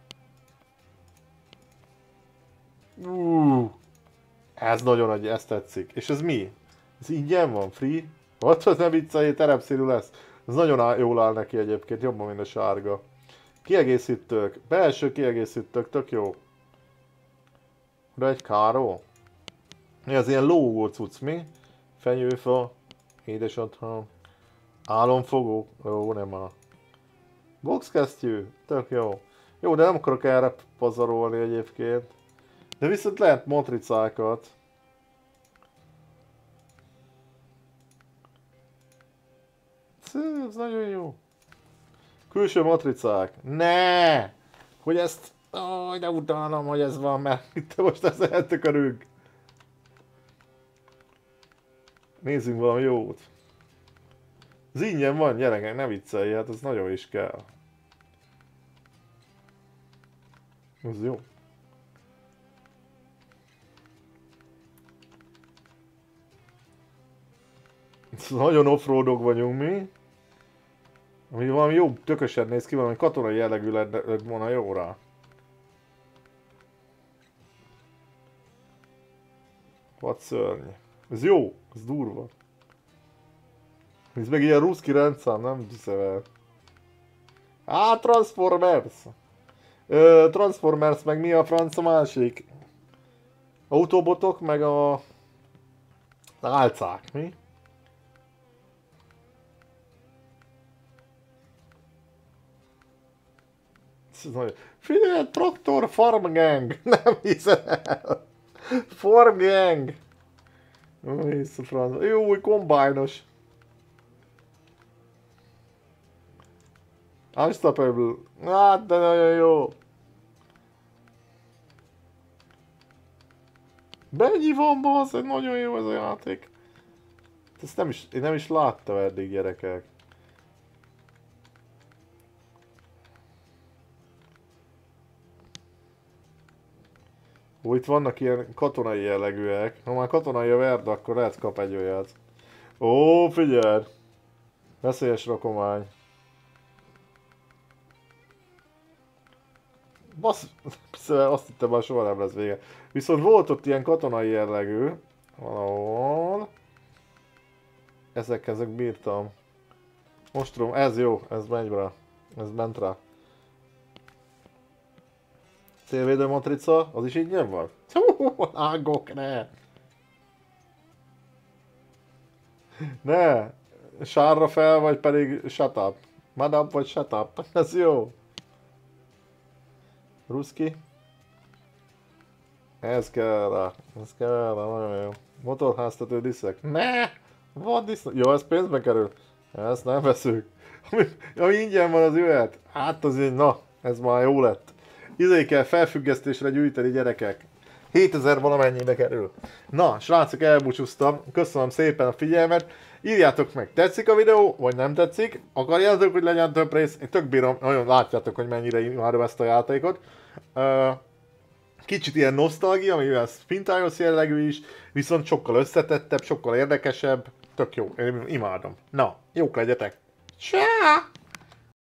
Ez nagyon adja, ezt tetszik. És ez mi? Ez ingyen van, free? Ott ne vicceljél, terepszínű lesz. Ez nagyon jól áll neki egyébként, jobban, mint a sárga. Kiegészítők. Belső kiegészítők, tök jó. De egy káró. Ez ilyen lógó cucc, mi? Fenyőfa. Édes otthon. Álomfogó. Jó, nem áll. Boxkesztyű. Tök jó. Jó, de nem akarok erre pazarolni egyébként. De viszont lehet matricákat. Ez nagyon jó. Külső matricák. Ne! Hogy ezt... de utálom, hogy ez van, mert itt most ezt eltökörünk. Nézzünk valami jót. Ez ingyen van, gyerekek, ne viccelj, hát ez nagyon is kell. Ez jó. Nagyon offroadok vagyunk mi. Ami valami jó, tökösen néz ki, valami katonai jellegű lett volna jó rá. Vad szörny. Ez jó, ez durva. Ez meg ilyen ruszki rendszer, nem hiszem el. Transformers! Transformers, meg mi a franc a másik? Autobotok, meg a... álcák, mi? Figyelj, Traktor Farm Gang! Nem hiszem el! Farm Gang! Jó, új kombájnos! Unstoppable. Hát, de nagyon jó. Mennyi van, basz? Nagyon jó ez a játék. Ezt én nem is láttam eddig, gyerekek. Ó, itt vannak ilyen katonai jellegűek. Ha már katonai a verd, akkor lehet kap egy olyat. Ó, figyelj! Veszélyes rakomány. Basz, azt hittem már soha nem lesz vége. Viszont volt ott ilyen katonai jellegű. Valahol. Ezek bírtam. Ostrom, ez jó, ez megy rá. Ez ment rá. Célvédő matrica, az is ingyen van? Ágok, ne! Ne! Sárra fel, vagy pedig shut up. Madame vagy shut up. Ez jó. Ruszki. Ez kell rá. Ez kell rá, nagyon jó. Motorháztató diszek. Ne! Vad diszek? Jó, ez pénzbe kerül. Ezt nem veszünk. Ami ingyen van, az jöhet. Hát azért, na, ez már jó lett. Izé kell felfüggesztésre gyűjteni, gyerekek. 7000 valamennyibe kerül. Na, srácok, elbúcsúztam. Köszönöm szépen a figyelmet. Írjátok meg, tetszik a videó, vagy nem tetszik. Akarjátok, hogy legyen több rész? Én tök bírom, nagyon látjátok, hogy mennyire imádom ezt a játékot. Kicsit ilyen nosztalgia, mivel Spintires jellegű is, viszont sokkal összetettebb, sokkal érdekesebb. Tök jó, én imádom. Na, jók legyetek. Csá!